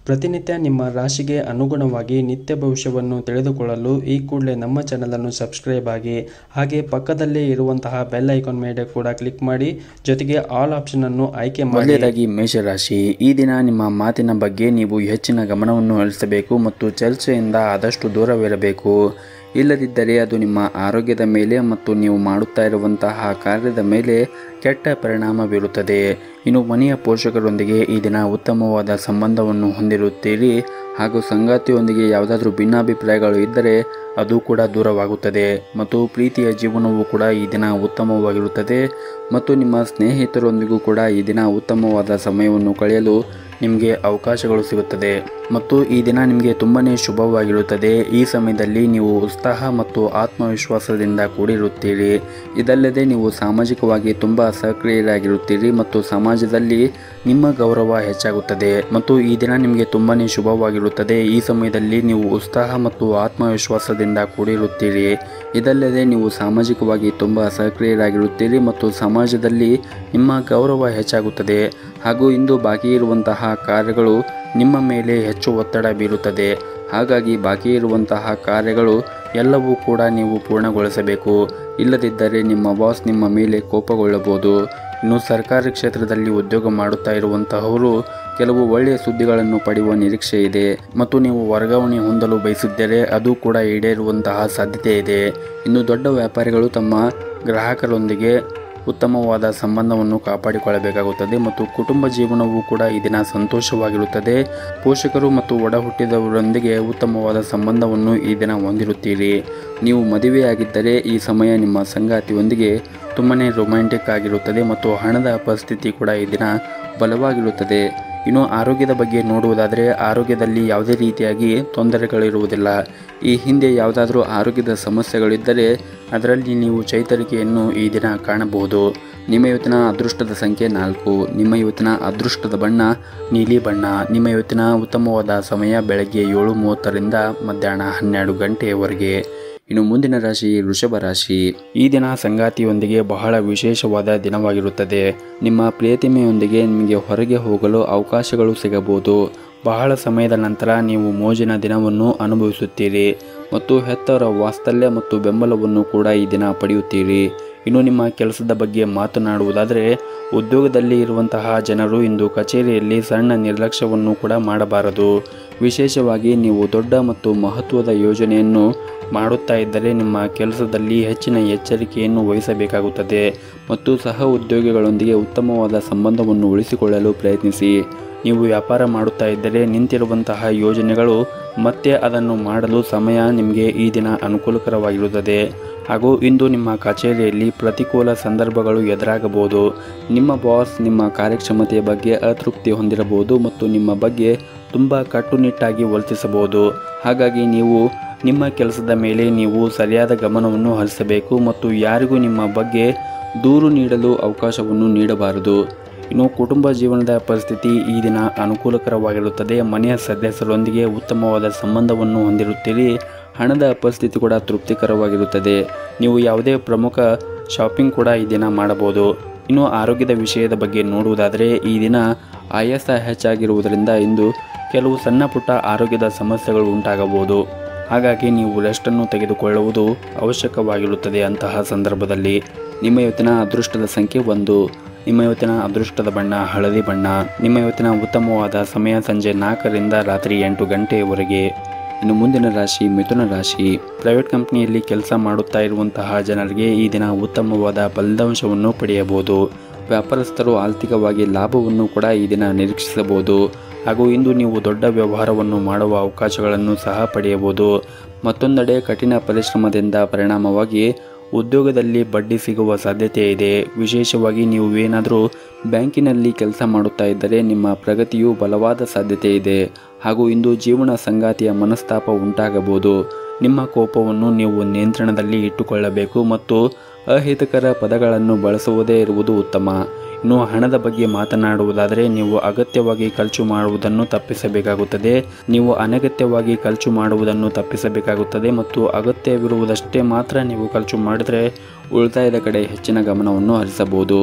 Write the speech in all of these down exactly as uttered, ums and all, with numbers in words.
ಪ್ರತಿನಿತ್ಯ ನಿಮ್ಮ ರಾಶಿಗೆ ಅನುಗುಣವಾಗಿ ನಿತ್ಯ ಭವಿಷ್ಯವನ್ನು ತಿಳಿದುಕೊಳ್ಳಲು ಈ ಕೂಡಲೇ ನಮ್ಮ ಚಾನಲನ್ನು ಸಬ್ಸ್ಕ್ರೈಬ್ ಆಗಿ, ಹಾಗೆ ಪಕ್ಕದಲ್ಲೇ ಇರುವಂತಹ ಬೆಲ್ ಐಕಾನ್ ಮೇಲೆ ಕೂಡ ಕ್ಲಿಕ್ ಮಾಡಿ, ಜೊತೆಗೆ ಆಲ್ ಆಪ್ಷನ್ ಅನ್ನು ಆಯ್ಕೆ ಮಾಡಿ. ಮೊದಲನೇದಾಗಿ ಮೇಷರಾಶಿ, ಈ ದಿನ ನಿಮ್ಮ ಮಾತಿನ ಬಗ್ಗೆ ನೀವು ಹೆಚ್ಚಿನ ಗಮನವನ್ನು ಹರಿಸಬೇಕು ಮತ್ತು ಚರ್ಚೆಯಿಂದ ಆದಷ್ಟು ದೂರವಿರಬೇಕು. ಇಲ್ಲದಿದ್ದರೆ ಅದು ನಿಮ್ಮ ಆರೋಗ್ಯದ ಮೇಲೆ ಮತ್ತು ನೀವು ಮಾಡುತ್ತಾ ಇರುವಂತಹ ಕಾರ್ಯದ ಮೇಲೆ ಕೆಟ್ಟ ಪರಿಣಾಮ ಬೀರುತ್ತದೆ. ಇನ್ನು ಮನೆಯ ಪೋಷಕರೊಂದಿಗೆ ಈ ದಿನ ಉತ್ತಮವಾದ ಸಂಬಂಧವನ್ನು ಹೊಂದಿರುತ್ತೀರಿ ಹಾಗೂ ಸಂಗಾತಿಯೊಂದಿಗೆ ಯಾವುದಾದ್ರೂ ಭಿನ್ನಾಭಿಪ್ರಾಯಗಳು ಇದ್ದರೆ ಅದು ಕೂಡ ದೂರವಾಗುತ್ತದೆ ಮತ್ತು ಪ್ರೀತಿಯ ಜೀವನವೂ ಕೂಡ ಈ ದಿನ ಉತ್ತಮವಾಗಿರುತ್ತದೆ ಮತ್ತು ನಿಮ್ಮ ಸ್ನೇಹಿತರೊಂದಿಗೂ ಕೂಡ ಈ ದಿನ ಉತ್ತಮವಾದ ಸಮಯವನ್ನು ಕಳೆಯಲು ನಿಮಗೆ ಅವಕಾಶಗಳು ಸಿಗುತ್ತದೆ ಮತ್ತು ಈ ದಿನ ನಿಮಗೆ ತುಂಬಾ ಶುಭವಾಗಿರುತ್ತದೆ. ಈ ಸಮಯದಲ್ಲಿ ನೀವು ಉತ್ಸಾಹ ಮತ್ತು ಆತ್ಮವಿಶ್ವಾಸದಿಂದ ಕೂಡಿರುತ್ತೀರಿ. ಇದಲ್ಲದೆ ನೀವು ಸಾಮಾಜಿಕವಾಗಿ ತುಂಬ ಸಕ್ರಿಯರಾಗಿರುತ್ತೀರಿ ಮತ್ತು ಸಮಾಜದಲ್ಲಿ ನಿಮ್ಮ ಗೌರವ ಹೆಚ್ಚಾಗುತ್ತದೆ ಮತ್ತು ಈ ದಿನ ನಿಮಗೆ ತುಂಬಾ ಶುಭವಾಗಿರುತ್ತದೆ. ಈ ಸಮಯದಲ್ಲಿ ನೀವು ಉತ್ಸಾಹ ಮತ್ತು ಆತ್ಮವಿಶ್ವಾಸದಿಂದ ಕೂಡಿರುತ್ತೀರಿ. ಇದಲ್ಲದೆ ನೀವು ಸಾಮಾಜಿಕವಾಗಿ ತುಂಬ ಸಕ್ರಿಯರಾಗಿರುತ್ತೀರಿ ಮತ್ತು ಸಮಾಜದಲ್ಲಿ ನಿಮ್ಮ ಗೌರವ ಹೆಚ್ಚಾಗುತ್ತದೆ ಹಾಗೂ ಇಂದು ಬಾಕಿ ಇರುವಂತಹ ಕಾರ್ಯಗಳು ನಿಮ್ಮ ಮೇಲೆ ಹೆಚ್ಚು ಒತ್ತಡ ಬೀರುತ್ತದೆ. ಹಾಗಾಗಿ ಬಾಕಿ ಇರುವಂತಹ ಕಾರ್ಯಗಳು ಎಲ್ಲವೂ ಕೂಡ ನೀವು ಪೂರ್ಣಗೊಳಿಸಬೇಕು. ಇಲ್ಲದಿದ್ದರೆ ನಿಮ್ಮ ಬಾಸ್ ನಿಮ್ಮ ಮೇಲೆ ಕೋಪಗೊಳ್ಳಬಹುದು. ಇನ್ನು ಸರ್ಕಾರಿ ಕ್ಷೇತ್ರದಲ್ಲಿ ಉದ್ಯೋಗ ಮಾಡುತ್ತಾ ಇರುವಂತಹವರು ಕೆಲವು ಒಳ್ಳೆಯ ಸುದ್ದಿಗಳನ್ನು ಪಡೆಯುವ ನಿರೀಕ್ಷೆ ಇದೆ ಮತ್ತು ನೀವು ವರ್ಗಾವಣೆ ಹೊಂದಲು ಬಯಸಿದ್ದರೆ ಅದು ಕೂಡ ಈಡೇರುವಂತಹ ಸಾಧ್ಯತೆ ಇದೆ. ಇನ್ನು ದೊಡ್ಡ ವ್ಯಾಪಾರಿಗಳು ತಮ್ಮ ಗ್ರಾಹಕರೊಂದಿಗೆ ಉತ್ತಮವಾದ ಸಂಬಂಧವನ್ನು ಕಾಪಾಡಿಕೊಳ್ಳಬೇಕಾಗುತ್ತದೆ ಮತ್ತು ಕುಟುಂಬ ಜೀವನವೂ ಕೂಡ ಈ ದಿನ ಸಂತೋಷವಾಗಿರುತ್ತದೆ. ಪೋಷಕರು ಮತ್ತು ಒಡ ಹುಟ್ಟಿದವರೊಂದಿಗೆ ಉತ್ತಮವಾದ ಸಂಬಂಧವನ್ನು ಈ ದಿನ ಹೊಂದಿರುತ್ತೀರಿ. ನೀವು ಮದುವೆಯಾಗಿದ್ದರೆ ಈ ಸಮಯ ನಿಮ್ಮ ಸಂಗಾತಿಯೊಂದಿಗೆ ತುಂಬಾ ರೊಮ್ಯಾಂಟಿಕ್ ಆಗಿರುತ್ತದೆ ಮತ್ತು ಹಣದ ಪರಿಸ್ಥಿತಿ ಕೂಡ ಈ ದಿನ ಬಲವಾಗಿರುತ್ತದೆ. ಇನ್ನು ಆರೋಗ್ಯದ ಬಗ್ಗೆ ನೋಡುವುದಾದರೆ ಆರೋಗ್ಯದಲ್ಲಿ ಯಾವುದೇ ರೀತಿಯಾಗಿ ತೊಂದರೆಗಳಿರುವುದಿಲ್ಲ. ಈ ಹಿಂದೆ ಯಾವುದಾದ್ರೂ ಆರೋಗ್ಯದ ಸಮಸ್ಯೆಗಳಿದ್ದರೆ ಅದರಲ್ಲಿ ನೀವು ಚೈತರಿಕೆಯನ್ನು ಈ ದಿನ ಕಾಣಬಹುದು. ನಿಮ್ಮ ಇವತ್ತಿನ ಅದೃಷ್ಟದ ಸಂಖ್ಯೆ ನಾಲ್ಕು. ನಿಮ್ಮ ಇವತ್ತಿನ ಅದೃಷ್ಟದ ಬಣ್ಣ ನೀಲಿ ಬಣ್ಣ. ನಿಮ್ಮ ಇವತ್ತಿನ ಉತ್ತಮವಾದ ಸಮಯ ಬೆಳಗ್ಗೆ ಏಳು ಮೂವತ್ತರಿಂದ ಮಧ್ಯಾಹ್ನ ಹನ್ನೆರಡು ಗಂಟೆಯವರೆಗೆ. ಇನ್ನು ಮುಂದಿನ ರಾಶಿ ವೃಷಭ ರಾಶಿ. ಈ ದಿನ ಸಂಗಾತಿಯೊಂದಿಗೆ ಬಹಳ ವಿಶೇಷವಾದ ದಿನವಾಗಿರುತ್ತದೆ. ನಿಮ್ಮ ಪ್ರಿಯತಿಮೆಯೊಂದಿಗೆ ನಿಮಗೆ ಹೊರಗೆ ಹೋಗಲು ಅವಕಾಶಗಳು ಸಿಗಬಹುದು. ಬಹಳ ಸಮಯದ ನಂತರ ನೀವು ಮೋಜಿನ ದಿನವನ್ನು ಅನುಭವಿಸುತ್ತೀರಿ ಮತ್ತು ಹೆತ್ತವರ ವಾತ್ಸಲ್ಯ ಮತ್ತು ಬೆಂಬಲವನ್ನು ಕೂಡ ಈ ದಿನ ಪಡೆಯುತ್ತೀರಿ. ಇನ್ನು ನಿಮ್ಮ ಕೆಲಸದ ಬಗ್ಗೆ ಮಾತನಾಡುವುದಾದರೆ ಉದ್ಯೋಗದಲ್ಲಿ ಇರುವಂತಹ ಜನರು ಇಂದು ಕಚೇರಿಯಲ್ಲಿ ಸಣ್ಣ ನಿರ್ಲಕ್ಷ್ಯವನ್ನು ಕೂಡ ಮಾಡಬಾರದು. ವಿಶೇಷವಾಗಿ ನೀವು ದೊಡ್ಡ ಮತ್ತು ಮಹತ್ವದ ಯೋಜನೆಯನ್ನು ಮಾಡುತ್ತಾ ಇದ್ದರೆ ನಿಮ್ಮ ಕೆಲಸದಲ್ಲಿ ಹೆಚ್ಚಿನ ಎಚ್ಚರಿಕೆಯನ್ನು ವಹಿಸಬೇಕಾಗುತ್ತದೆ ಮತ್ತು ಸಹ ಉದ್ಯೋಗಿಗಳೊಂದಿಗೆ ಉತ್ತಮವಾದ ಸಂಬಂಧವನ್ನು ಉಳಿಸಿಕೊಳ್ಳಲು ಪ್ರಯತ್ನಿಸಿ. ನೀವು ವ್ಯಾಪಾರ ಮಾಡುತ್ತಾ ಇದ್ದರೆ ನಿಂತಿರುವಂತಹ ಯೋಜನೆಗಳು ಮತ್ತೆ ಅದನ್ನು ಮಾಡಲು ಸಮಯ ನಿಮಗೆ ಈ ದಿನ ಅನುಕೂಲಕರವಾಗಿರುತ್ತದೆ ಹಾಗೂ ಇಂದು ನಿಮ್ಮ ಕಚೇರಿಯಲ್ಲಿ ಪ್ರತಿಕೂಲ ಸಂದರ್ಭಗಳು ಎದುರಾಗಬಹುದು. ನಿಮ್ಮ ಬಾಸ್ ನಿಮ್ಮ ಕಾರ್ಯಕ್ಷಮತೆಯ ಬಗ್ಗೆ ಅತೃಪ್ತಿ ಹೊಂದಿರಬಹುದು ಮತ್ತು ನಿಮ್ಮ ಬಗ್ಗೆ ತುಂಬ ಕಟ್ಟುನಿಟ್ಟಾಗಿ ವರ್ತಿಸಬಹುದು. ಹಾಗಾಗಿ ನೀವು ನಿಮ್ಮ ಕೆಲಸದ ಮೇಲೆ ನೀವು ಸರಿಯಾದ ಗಮನವನ್ನು ಹರಿಸಬೇಕು ಮತ್ತು ಯಾರಿಗೂ ನಿಮ್ಮ ಬಗ್ಗೆ ದೂರು ನೀಡಲು ಅವಕಾಶವನ್ನು ನೀಡಬಾರದು. ಇನ್ನು ಕುಟುಂಬ ಜೀವನದ ಪರಿಸ್ಥಿತಿ ಈ ದಿನ ಅನುಕೂಲಕರವಾಗಿರುತ್ತದೆ. ಮನೆಯ ಸದಸ್ಯರೊಂದಿಗೆ ಉತ್ತಮವಾದ ಸಂಬಂಧವನ್ನು ಹೊಂದಿರುತ್ತೀರಿ. ಹಣದ ಪರಿಸ್ಥಿತಿ ಕೂಡ ತೃಪ್ತಿಕರವಾಗಿರುತ್ತದೆ. ನೀವು ಯಾವುದೇ ಪ್ರಮುಖ ಶಾಪಿಂಗ್ ಕೂಡ ಈ ದಿನ ಮಾಡಬಹುದು. ಇನ್ನು ಆರೋಗ್ಯದ ವಿಷಯದ ಬಗ್ಗೆ ನೋಡುವುದಾದರೆ ಈ ದಿನ ಆಯಾಸ ಹೆಚ್ಚಾಗಿರುವುದರಿಂದ ಇಂದು ಕೆಲವು ಸಣ್ಣ ಪುಟ್ಟ ಆರೋಗ್ಯದ ಸಮಸ್ಯೆಗಳು ಉಂಟಾಗಬಹುದು. ಹಾಗಾಗಿ ನೀವು ರೆಸ್ಟನ್ನು ತೆಗೆದುಕೊಳ್ಳುವುದು ಅವಶ್ಯಕವಾಗಿರುತ್ತದೆ. ಅಂತಹ ಸಂದರ್ಭದಲ್ಲಿ ನಿಮ್ಮ ಇವತ್ತಿನ ಅದೃಷ್ಟದ ಸಂಖ್ಯೆ ಒಂದು. ನಿಮ್ಮ ಇವತ್ತಿನ ಅದೃಷ್ಟದ ಬಣ್ಣ ಹಳದಿ ಬಣ್ಣ. ನಿಮ್ಮ ಇವತ್ತಿನ ಉತ್ತಮವಾದ ಸಮಯ ಸಂಜೆ ನಾಲ್ಕರಿಂದ ರಾತ್ರಿ ಎಂಟು ಗಂಟೆಯವರೆಗೆ. ಇನ್ನು ಮುಂದಿನ ರಾಶಿ ಮಿಥುನ ರಾಶಿ. ಪ್ರೈವೇಟ್ ಕಂಪ್ನಿಯಲ್ಲಿ ಕೆಲಸ ಮಾಡುತ್ತಾ ಇರುವಂತಹ ಜನರಿಗೆ ಈ ದಿನ ಉತ್ತಮವಾದ ಫಲಿತಾಂಶವನ್ನು ಪಡೆಯಬಹುದು. ವ್ಯಾಪಾರಸ್ಥರು ಆರ್ಥಿಕವಾಗಿ ಲಾಭವನ್ನು ಕೂಡ ಈ ದಿನ ನಿರೀಕ್ಷಿಸಬಹುದು ಹಾಗೂ ಇಂದು ನೀವು ದೊಡ್ಡ ವ್ಯವಹಾರವನ್ನು ಮಾಡುವ ಅವಕಾಶಗಳನ್ನು ಸಹ ಪಡೆಯಬಹುದು. ಮತ್ತೊಂದೆಡೆ ಕಠಿಣ ಪರಿಶ್ರಮದಿಂದ ಪರಿಣಾಮವಾಗಿ ಉದ್ಯೋಗದಲ್ಲಿ ಬಡ್ಡಿ ಸಿಗುವ ಸಾಧ್ಯತೆ ಇದೆ. ವಿಶೇಷವಾಗಿ ನೀವು ಏನಾದರೂ ಬ್ಯಾಂಕಿನಲ್ಲಿ ಕೆಲಸ ಮಾಡುತ್ತಾ ಇದ್ದರೆ ನಿಮ್ಮ ಪ್ರಗತಿಯು ಬಲವಾದ ಸಾಧ್ಯತೆ ಇದೆ ಹಾಗೂ ಇಂದು ಜೀವನ ಸಂಗಾತಿಯ ಮನಸ್ತಾಪ ಉಂಟಾಗಬಹುದು. ನಿಮ್ಮ ಕೋಪವನ್ನು ನೀವು ನಿಯಂತ್ರಣದಲ್ಲಿ ಇಟ್ಟುಕೊಳ್ಳಬೇಕು ಮತ್ತು ಅಹಿತಕರ ಪದಗಳನ್ನು ಬಳಸುವುದೇ ಇರುವುದು ಉತ್ತಮ. ಇನ್ನು ಹಣದ ಬಗ್ಗೆ ಮಾತನಾಡುವುದಾದರೆ ನೀವು ಅಗತ್ಯವಾಗಿ ಖರ್ಚು ಮಾಡುವುದನ್ನು ತಪ್ಪಿಸಬೇಕಾಗುತ್ತದೆ. ನೀವು ಅನಗತ್ಯವಾಗಿ ಖರ್ಚು ಮಾಡುವುದನ್ನು ತಪ್ಪಿಸಬೇಕಾಗುತ್ತದೆ ಮತ್ತು ಅಗತ್ಯವಿರುವುದಷ್ಟೇ ಮಾತ್ರ ನೀವು ಖರ್ಚು ಮಾಡಿದರೆ ಉಳಿತಾಯದ ಕಡೆ ಹೆಚ್ಚಿನ ಗಮನವನ್ನು ಹರಿಸಬಹುದು.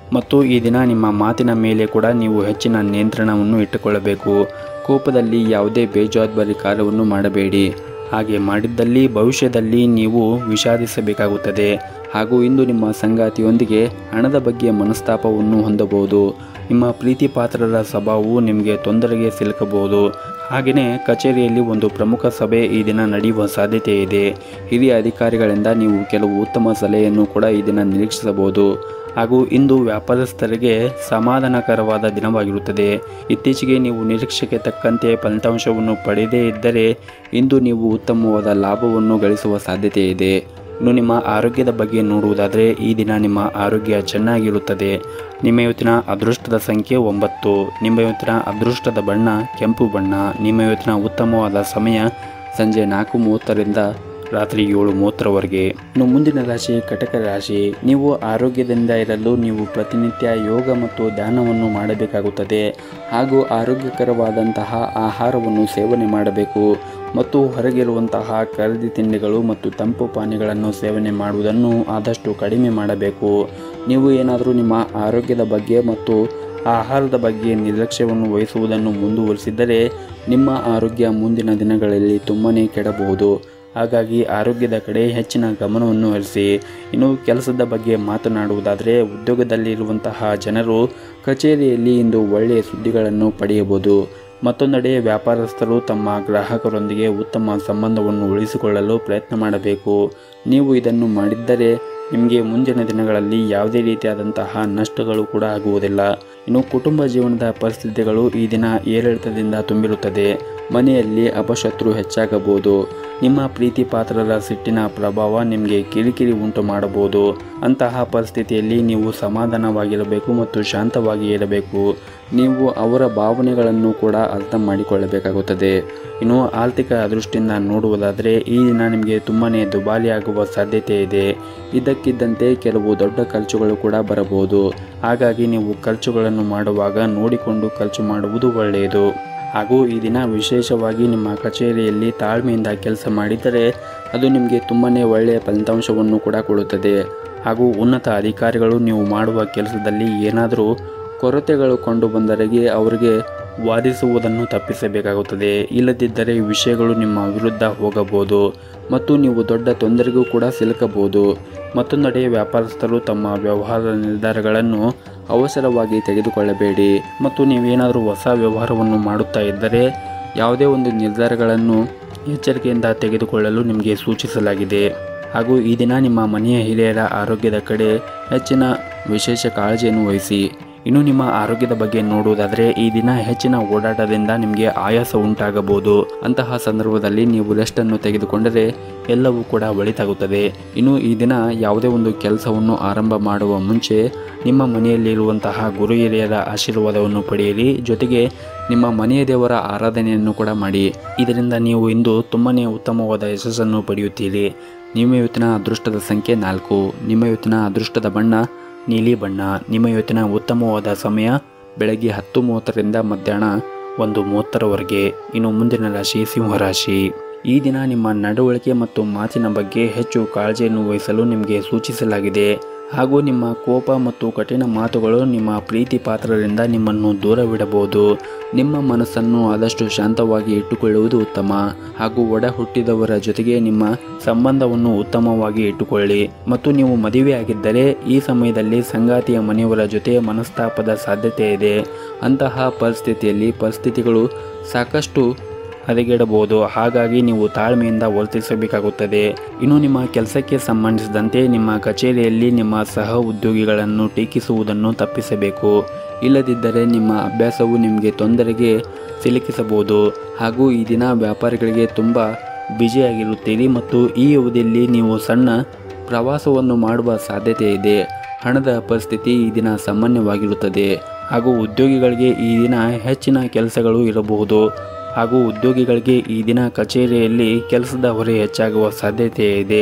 ಮತ್ತು ಈ ದಿನ ನಿಮ್ಮ ಮಾತಿನ ಮೇಲೆ ಕೂಡ ನೀವು ಹೆಚ್ಚಿನ ನಿಯಂತ್ರಣವನ್ನು ಇಟ್ಟುಕೊಳ್ಳಬೇಕು. ಕೋಪದಲ್ಲಿ ಯಾವುದೇ ಬೇಜವಾಬ್ದಾರಿ ಕಾರ್ಯವನ್ನು ಮಾಡಬೇಡಿ. ಹಾಗೆ ಮಾಡಿದ್ದಲ್ಲಿ ಭವಿಷ್ಯದಲ್ಲಿ ನೀವು ವಿಷಾದಿಸಬೇಕಾಗುತ್ತದೆ. ಹಾಗೂ ಇಂದು ನಿಮ್ಮ ಸಂಗಾತಿಯೊಂದಿಗೆ ಹಣದ ಬಗ್ಗೆ ಮನಸ್ತಾಪವನ್ನು ಹೊಂದಬಹುದು. ನಿಮ್ಮ ಪ್ರೀತಿ ಪಾತ್ರರ ಸ್ವಭಾವವು ನಿಮಗೆ ತೊಂದರೆಗೆ ಸಿಲುಕಬಹುದು. ಹಾಗೆಯೇ ಕಚೇರಿಯಲ್ಲಿ ಒಂದು ಪ್ರಮುಖ ಸಭೆ ಈ ದಿನ ನಡೆಯುವ ಸಾಧ್ಯತೆ ಇದೆ. ಹಿರಿಯ ಅಧಿಕಾರಿಗಳಿಂದ ನೀವು ಕೆಲವು ಉತ್ತಮ ಸಲಹೆಯನ್ನು ಕೂಡ ಈ ದಿನ ನಿರೀಕ್ಷಿಸಬಹುದು. ಹಾಗೂ ಇಂದು ವ್ಯಾಪಾರಸ್ಥರಿಗೆ ಸಮಾಧಾನಕರವಾದ ದಿನವಾಗಿರುತ್ತದೆ. ಇತ್ತೀಚೆಗೆ ನೀವು ನಿರೀಕ್ಷೆಗೆ ತಕ್ಕಂತೆ ಫಲಿತಾಂಶವನ್ನು ಪಡೆಯದೇ ಇದ್ದರೆ ಇಂದು ನೀವು ಉತ್ತಮವಾದ ಲಾಭವನ್ನು ಗಳಿಸುವ ಸಾಧ್ಯತೆ ಇದೆ. ಇನ್ನು ನಿಮ್ಮ ಆರೋಗ್ಯದ ಬಗ್ಗೆ ನೋಡುವುದಾದರೆ ಈ ದಿನ ನಿಮ್ಮ ಆರೋಗ್ಯ ಚೆನ್ನಾಗಿರುತ್ತದೆ. ನಿಮ್ಮ ಇವತ್ತಿನ ಅದೃಷ್ಟದ ಸಂಖ್ಯೆ ಒಂಬತ್ತು. ನಿಮ್ಮ ಇವತ್ತಿನ ಅದೃಷ್ಟದ ಬಣ್ಣ ಕೆಂಪು ಬಣ್ಣ. ನಿಮ್ಮ ಇವತ್ತಿನ ಉತ್ತಮವಾದ ಸಮಯ ಸಂಜೆ ನಾಲ್ಕು ಮೂವತ್ತರಿಂದ ರಾತ್ರಿ ಏಳು ಮೂವತ್ತರವರೆಗೆ. ಇನ್ನು ಮುಂದಿನ ರಾಶಿ ಕಟಕ ರಾಶಿ. ನೀವು ಆರೋಗ್ಯದಿಂದ ಇರಲು ನೀವು ಪ್ರತಿನಿತ್ಯ ಯೋಗ ಮತ್ತು ಧ್ಯಾನವನ್ನು ಮಾಡಬೇಕಾಗುತ್ತದೆ. ಹಾಗೂ ಆರೋಗ್ಯಕರವಾದಂತಹ ಆಹಾರವನ್ನು ಸೇವನೆ ಮಾಡಬೇಕು. ಮತ್ತು ಹೊರಗಿರುವಂತಹ ಕರದಿ ತಿಂಡಿಗಳು ಮತ್ತು ತಂಪು ಪಾನೀಯಗಳನ್ನು ಸೇವನೆ ಮಾಡುವುದನ್ನು ಆದಷ್ಟು ಕಡಿಮೆ ಮಾಡಬೇಕು. ನೀವು ಏನಾದರೂ ನಿಮ್ಮ ಆರೋಗ್ಯದ ಬಗ್ಗೆ ಮತ್ತು ಆಹಾರದ ಬಗ್ಗೆ ನಿರ್ಲಕ್ಷ್ಯವನ್ನು ವಹಿಸುವುದನ್ನು ಮುಂದುವರಿಸಿದರೆ ನಿಮ್ಮ ಆರೋಗ್ಯ ಮುಂದಿನ ದಿನಗಳಲ್ಲಿ ತುಂಬಾ ಕೆಡಬಹುದು. ಹಾಗಾಗಿ ಆರೋಗ್ಯದ ಕಡೆ ಹೆಚ್ಚಿನ ಗಮನವನ್ನು ಹರಿಸಿ. ಇನ್ನು ಕೆಲಸದ ಬಗ್ಗೆ ಮಾತನಾಡುವುದಾದರೆ ಉದ್ಯೋಗದಲ್ಲಿರುವಂತಹ ಜನರು ಕಚೇರಿಯಲ್ಲಿ ಇಂದು ಒಳ್ಳೆಯ ಸುದ್ದಿಗಳನ್ನು ಪಡೆಯಬಹುದು. ಮತ್ತೊಂದೆಡೆ ವ್ಯಾಪಾರಸ್ಥರು ತಮ್ಮ ಗ್ರಾಹಕರೊಂದಿಗೆ ಉತ್ತಮ ಸಂಬಂಧವನ್ನು ಉಳಿಸಿಕೊಳ್ಳಲು ಪ್ರಯತ್ನ ಮಾಡಬೇಕು. ನೀವು ಇದನ್ನು ಮಾಡಿದ್ದರೆ ನಿಮಗೆ ಮುಂದಿನ ದಿನಗಳಲ್ಲಿ ಯಾವುದೇ ರೀತಿಯಾದಂತಹ ನಷ್ಟಗಳು ಕೂಡ ಆಗುವುದಿಲ್ಲ. ಇನ್ನು ಕುಟುಂಬ ಜೀವನದ ಪರಿಸ್ಥಿತಿಗಳು ಈ ದಿನ ಏರಿಳಿತದಿಂದ ತುಂಬಿರುತ್ತದೆ. ಮನೆಯಲ್ಲಿ ಅಪಶತ್ರು ಹೆಚ್ಚಾಗಬಹುದು. ನಿಮ್ಮ ಪ್ರೀತಿ ಪಾತ್ರರ ಸಿಟ್ಟಿನ ಪ್ರಭಾವ ನಿಮಗೆ ಕಿರಿಕಿರಿ ಉಂಟು ಮಾಡಬಹುದು. ಅಂತಹ ಪರಿಸ್ಥಿತಿಯಲ್ಲಿ ನೀವು ಸಮಾಧಾನವಾಗಿರಬೇಕು ಮತ್ತು ಶಾಂತವಾಗಿ ಇರಬೇಕು. ನೀವು ಅವರ ಭಾವನೆಗಳನ್ನು ಕೂಡ ಅರ್ಥ ಮಾಡಿಕೊಳ್ಳಬೇಕಾಗುತ್ತದೆ. ಇನ್ನು ಆರ್ಥಿಕ ದೃಷ್ಟಿಯಿಂದ ನೋಡುವುದಾದರೆ ಈ ದಿನ ನಿಮಗೆ ತುಂಬಾ ದುಬಾರಿಯಾಗುವ ಸಾಧ್ಯತೆ ಇದೆ. ಇದ್ದಕ್ಕಿದ್ದಂತೆ ಕೆಲವು ದೊಡ್ಡ ಖರ್ಚುಗಳು ಕೂಡ ಬರಬಹುದು. ಹಾಗಾಗಿ ನೀವು ಖರ್ಚುಗಳನ್ನು ಮಾಡುವಾಗ ನೋಡಿಕೊಂಡು ಖರ್ಚು ಮಾಡುವುದು ಒಳ್ಳೆಯದು. ಹಾಗೂ ಈ ದಿನ ವಿಶೇಷವಾಗಿ ನಿಮ್ಮ ಕಚೇರಿಯಲ್ಲಿ ತಾಳ್ಮೆಯಿಂದ ಕೆಲಸ ಮಾಡಿದರೆ ಅದು ನಿಮಗೆ ತುಂಬಾ ಒಳ್ಳೆಯ ಫಲಿತಾಂಶವನ್ನು ಕೂಡ ಕೊಡುತ್ತದೆ. ಹಾಗೂ ಉನ್ನತ ಅಧಿಕಾರಿಗಳು ನೀವು ಮಾಡುವ ಕೆಲಸದಲ್ಲಿ ಏನಾದರೂ ಕೊರತೆಗಳು ಕಂಡು ಬಂದರೆಗೆ ಅವರಿಗೆ ವಾದಿಸುವುದನ್ನು ತಪ್ಪಿಸಬೇಕಾಗುತ್ತದೆ. ಇಲ್ಲದಿದ್ದರೆ ವಿಷಯಗಳು ನಿಮ್ಮ ವಿರುದ್ಧ ಹೋಗಬಹುದು ಮತ್ತು ನೀವು ದೊಡ್ಡ ತೊಂದರೆಗೂ ಕೂಡ ಸಿಲುಕಬಹುದು. ಮತ್ತೊಂದೆಡೆ ವ್ಯಾಪಾರಸ್ಥರು ತಮ್ಮ ವ್ಯವಹಾರ ನಿರ್ಧಾರಗಳನ್ನು ಅವಸರವಾಗಿ ತೆಗೆದುಕೊಳ್ಳಬೇಡಿ. ಮತ್ತು ನೀವೇನಾದರೂ ಹೊಸ ವ್ಯವಹಾರವನ್ನು ಮಾಡುತ್ತಾ ಇದ್ದರೆ ಯಾವುದೇ ಒಂದು ನಿರ್ಧಾರಗಳನ್ನು ಎಚ್ಚರಿಕೆಯಿಂದ ತೆಗೆದುಕೊಳ್ಳಲು ನಿಮಗೆ ಸೂಚಿಸಲಾಗಿದೆ. ಹಾಗೂ ಈ ದಿನ ನಿಮ್ಮ ಮನೆಯ ಹಿರಿಯರ ಆರೋಗ್ಯದ ಕಡೆ ಹೆಚ್ಚಿನ ವಿಶೇಷ ಕಾಳಜಿಯನ್ನು ವಹಿಸಿ. ಇನ್ನು ನಿಮ್ಮ ಆರೋಗ್ಯದ ಬಗ್ಗೆ ನೋಡುವುದಾದರೆ ಈ ದಿನ ಹೆಚ್ಚಿನ ಓಡಾಟದಿಂದ ನಿಮಗೆ ಆಯಾಸ ಉಂಟಾಗಬಹುದು. ಅಂತಹ ಸಂದರ್ಭದಲ್ಲಿ ನೀವು ರೆಸ್ಟನ್ನು ತೆಗೆದುಕೊಂಡರೆ ಎಲ್ಲವೂ ಕೂಡ ಒಳಿತಾಗುತ್ತದೆ. ಇನ್ನು ಈ ದಿನ ಯಾವುದೇ ಒಂದು ಕೆಲಸವನ್ನು ಆರಂಭ ಮಾಡುವ ಮುಂಚೆ ನಿಮ್ಮ ಮನೆಯಲ್ಲಿರುವಂತಹ ಗುರು ಹಿರಿಯರ ಆಶೀರ್ವಾದವನ್ನು ಪಡೆಯಿರಿ. ಜೊತೆಗೆ ನಿಮ್ಮ ಮನೆಯ ದೇವರ ಆರಾಧನೆಯನ್ನು ಕೂಡ ಮಾಡಿ. ಇದರಿಂದ ನೀವು ಇಂದು ತುಂಬಾ ಉತ್ತಮವಾದ ಯಶಸ್ಸನ್ನು ಪಡೆಯುತ್ತೀರಿ. ನಿಮ್ಮ ಇವತ್ತಿನ ಅದೃಷ್ಟದ ಸಂಖ್ಯೆ ನಾಲ್ಕು. ನಿಮ್ಮ ಇವತ್ತಿನ ಅದೃಷ್ಟದ ಬಣ್ಣ ನೀಲಿ ಬಣ್ಣ. ನಿಮ್ಮ ಇವತ್ತಿನ ಉತ್ತಮವಾದ ಸಮಯ ಬೆಳಗ್ಗೆ ಹತ್ತು ಮೂವತ್ತರಿಂದ ಮಧ್ಯಾಹ್ನ ಒಂದು ಮೂವತ್ತರವರೆಗೆ. ಇನ್ನು ಮುಂದಿನ ರಾಶಿ ಸಿಂಹರಾಶಿ. ಈ ದಿನ ನಿಮ್ಮ ನಡವಳಿಕೆ ಮತ್ತು ಮಾತಿನ ಬಗ್ಗೆ ಹೆಚ್ಚು ಕಾಳಜಿಯನ್ನು ವಹಿಸಲು ನಿಮಗೆ ಸೂಚಿಸಲಾಗಿದೆ. ಹಾಗೂ ನಿಮ್ಮ ಕೋಪ ಮತ್ತು ಕಠಿಣ ಮಾತುಗಳು ನಿಮ್ಮ ಪ್ರೀತಿ ಪಾತ್ರರಿಂದ ನಿಮ್ಮನ್ನು ದೂರವಿಡಬಹುದು. ನಿಮ್ಮ ಮನಸ್ಸನ್ನು ಆದಷ್ಟು ಶಾಂತವಾಗಿ ಇಟ್ಟುಕೊಳ್ಳುವುದು ಉತ್ತಮ. ಹಾಗೂ ಒಡ ಹುಟ್ಟಿದವರ ಜೊತೆಗೆ ನಿಮ್ಮ ಸಂಬಂಧವನ್ನು ಉತ್ತಮವಾಗಿ ಇಟ್ಟುಕೊಳ್ಳಿ. ಮತ್ತು ನೀವು ಮದುವೆಯಾಗಿದ್ದರೆ ಈ ಸಮಯದಲ್ಲಿ ಸಂಗಾತಿಯ ಮನೆಯವರ ಜೊತೆ ಮನಸ್ತಾಪದ ಸಾಧ್ಯತೆ ಇದೆ. ಅಂತಹ ಪರಿಸ್ಥಿತಿಯಲ್ಲಿ ಪರಿಸ್ಥಿತಿಗಳು ಸಾಕಷ್ಟು ಹದಗೆಡಬಹುದು. ಹಾಗಾಗಿ ನೀವು ತಾಳ್ಮೆಯಿಂದ ವರ್ತಿಸಬೇಕಾಗುತ್ತದೆ. ಇನ್ನು ನಿಮ್ಮ ಕೆಲಸಕ್ಕೆ ಸಂಬಂಧಿಸಿದಂತೆ ನಿಮ್ಮ ಕಚೇರಿಯಲ್ಲಿ ನಿಮ್ಮ ಸಹ ಉದ್ಯೋಗಿಗಳನ್ನು ಟೀಕಿಸುವುದನ್ನು ತಪ್ಪಿಸಬೇಕು. ಇಲ್ಲದಿದ್ದರೆ ನಿಮ್ಮ ಅಭ್ಯಾಸವು ನಿಮಗೆ ತೊಂದರೆಗೆ ಸಿಲುಕಿಸಬಹುದು. ಹಾಗೂ ಈ ದಿನ ವ್ಯಾಪಾರಿಗಳಿಗೆ ತುಂಬ ಬ್ಯುಸಿಯಾಗಿರುತ್ತೀರಿ ಮತ್ತು ಈ ಅವಧಿಯಲ್ಲಿ ನೀವು ಸಣ್ಣ ಪ್ರವಾಸವನ್ನು ಮಾಡುವ ಸಾಧ್ಯತೆ ಇದೆ. ಹಣದ ಪರಿಸ್ಥಿತಿ ಈ ದಿನ ಸಾಮಾನ್ಯವಾಗಿರುತ್ತದೆ. ಹಾಗೂ ಉದ್ಯೋಗಿಗಳಿಗೆ ಈ ದಿನ ಹೆಚ್ಚಿನ ಕೆಲಸಗಳು ಇರಬಹುದು. ಹಾಗೂ ಉದ್ಯೋಗಿಗಳಿಗೆ ಈ ದಿನ ಕಚೇರಿಯಲ್ಲಿ ಕೆಲಸದ ಹೊರೆ ಹೆಚ್ಚಾಗುವ ಸಾಧ್ಯತೆ ಇದೆ.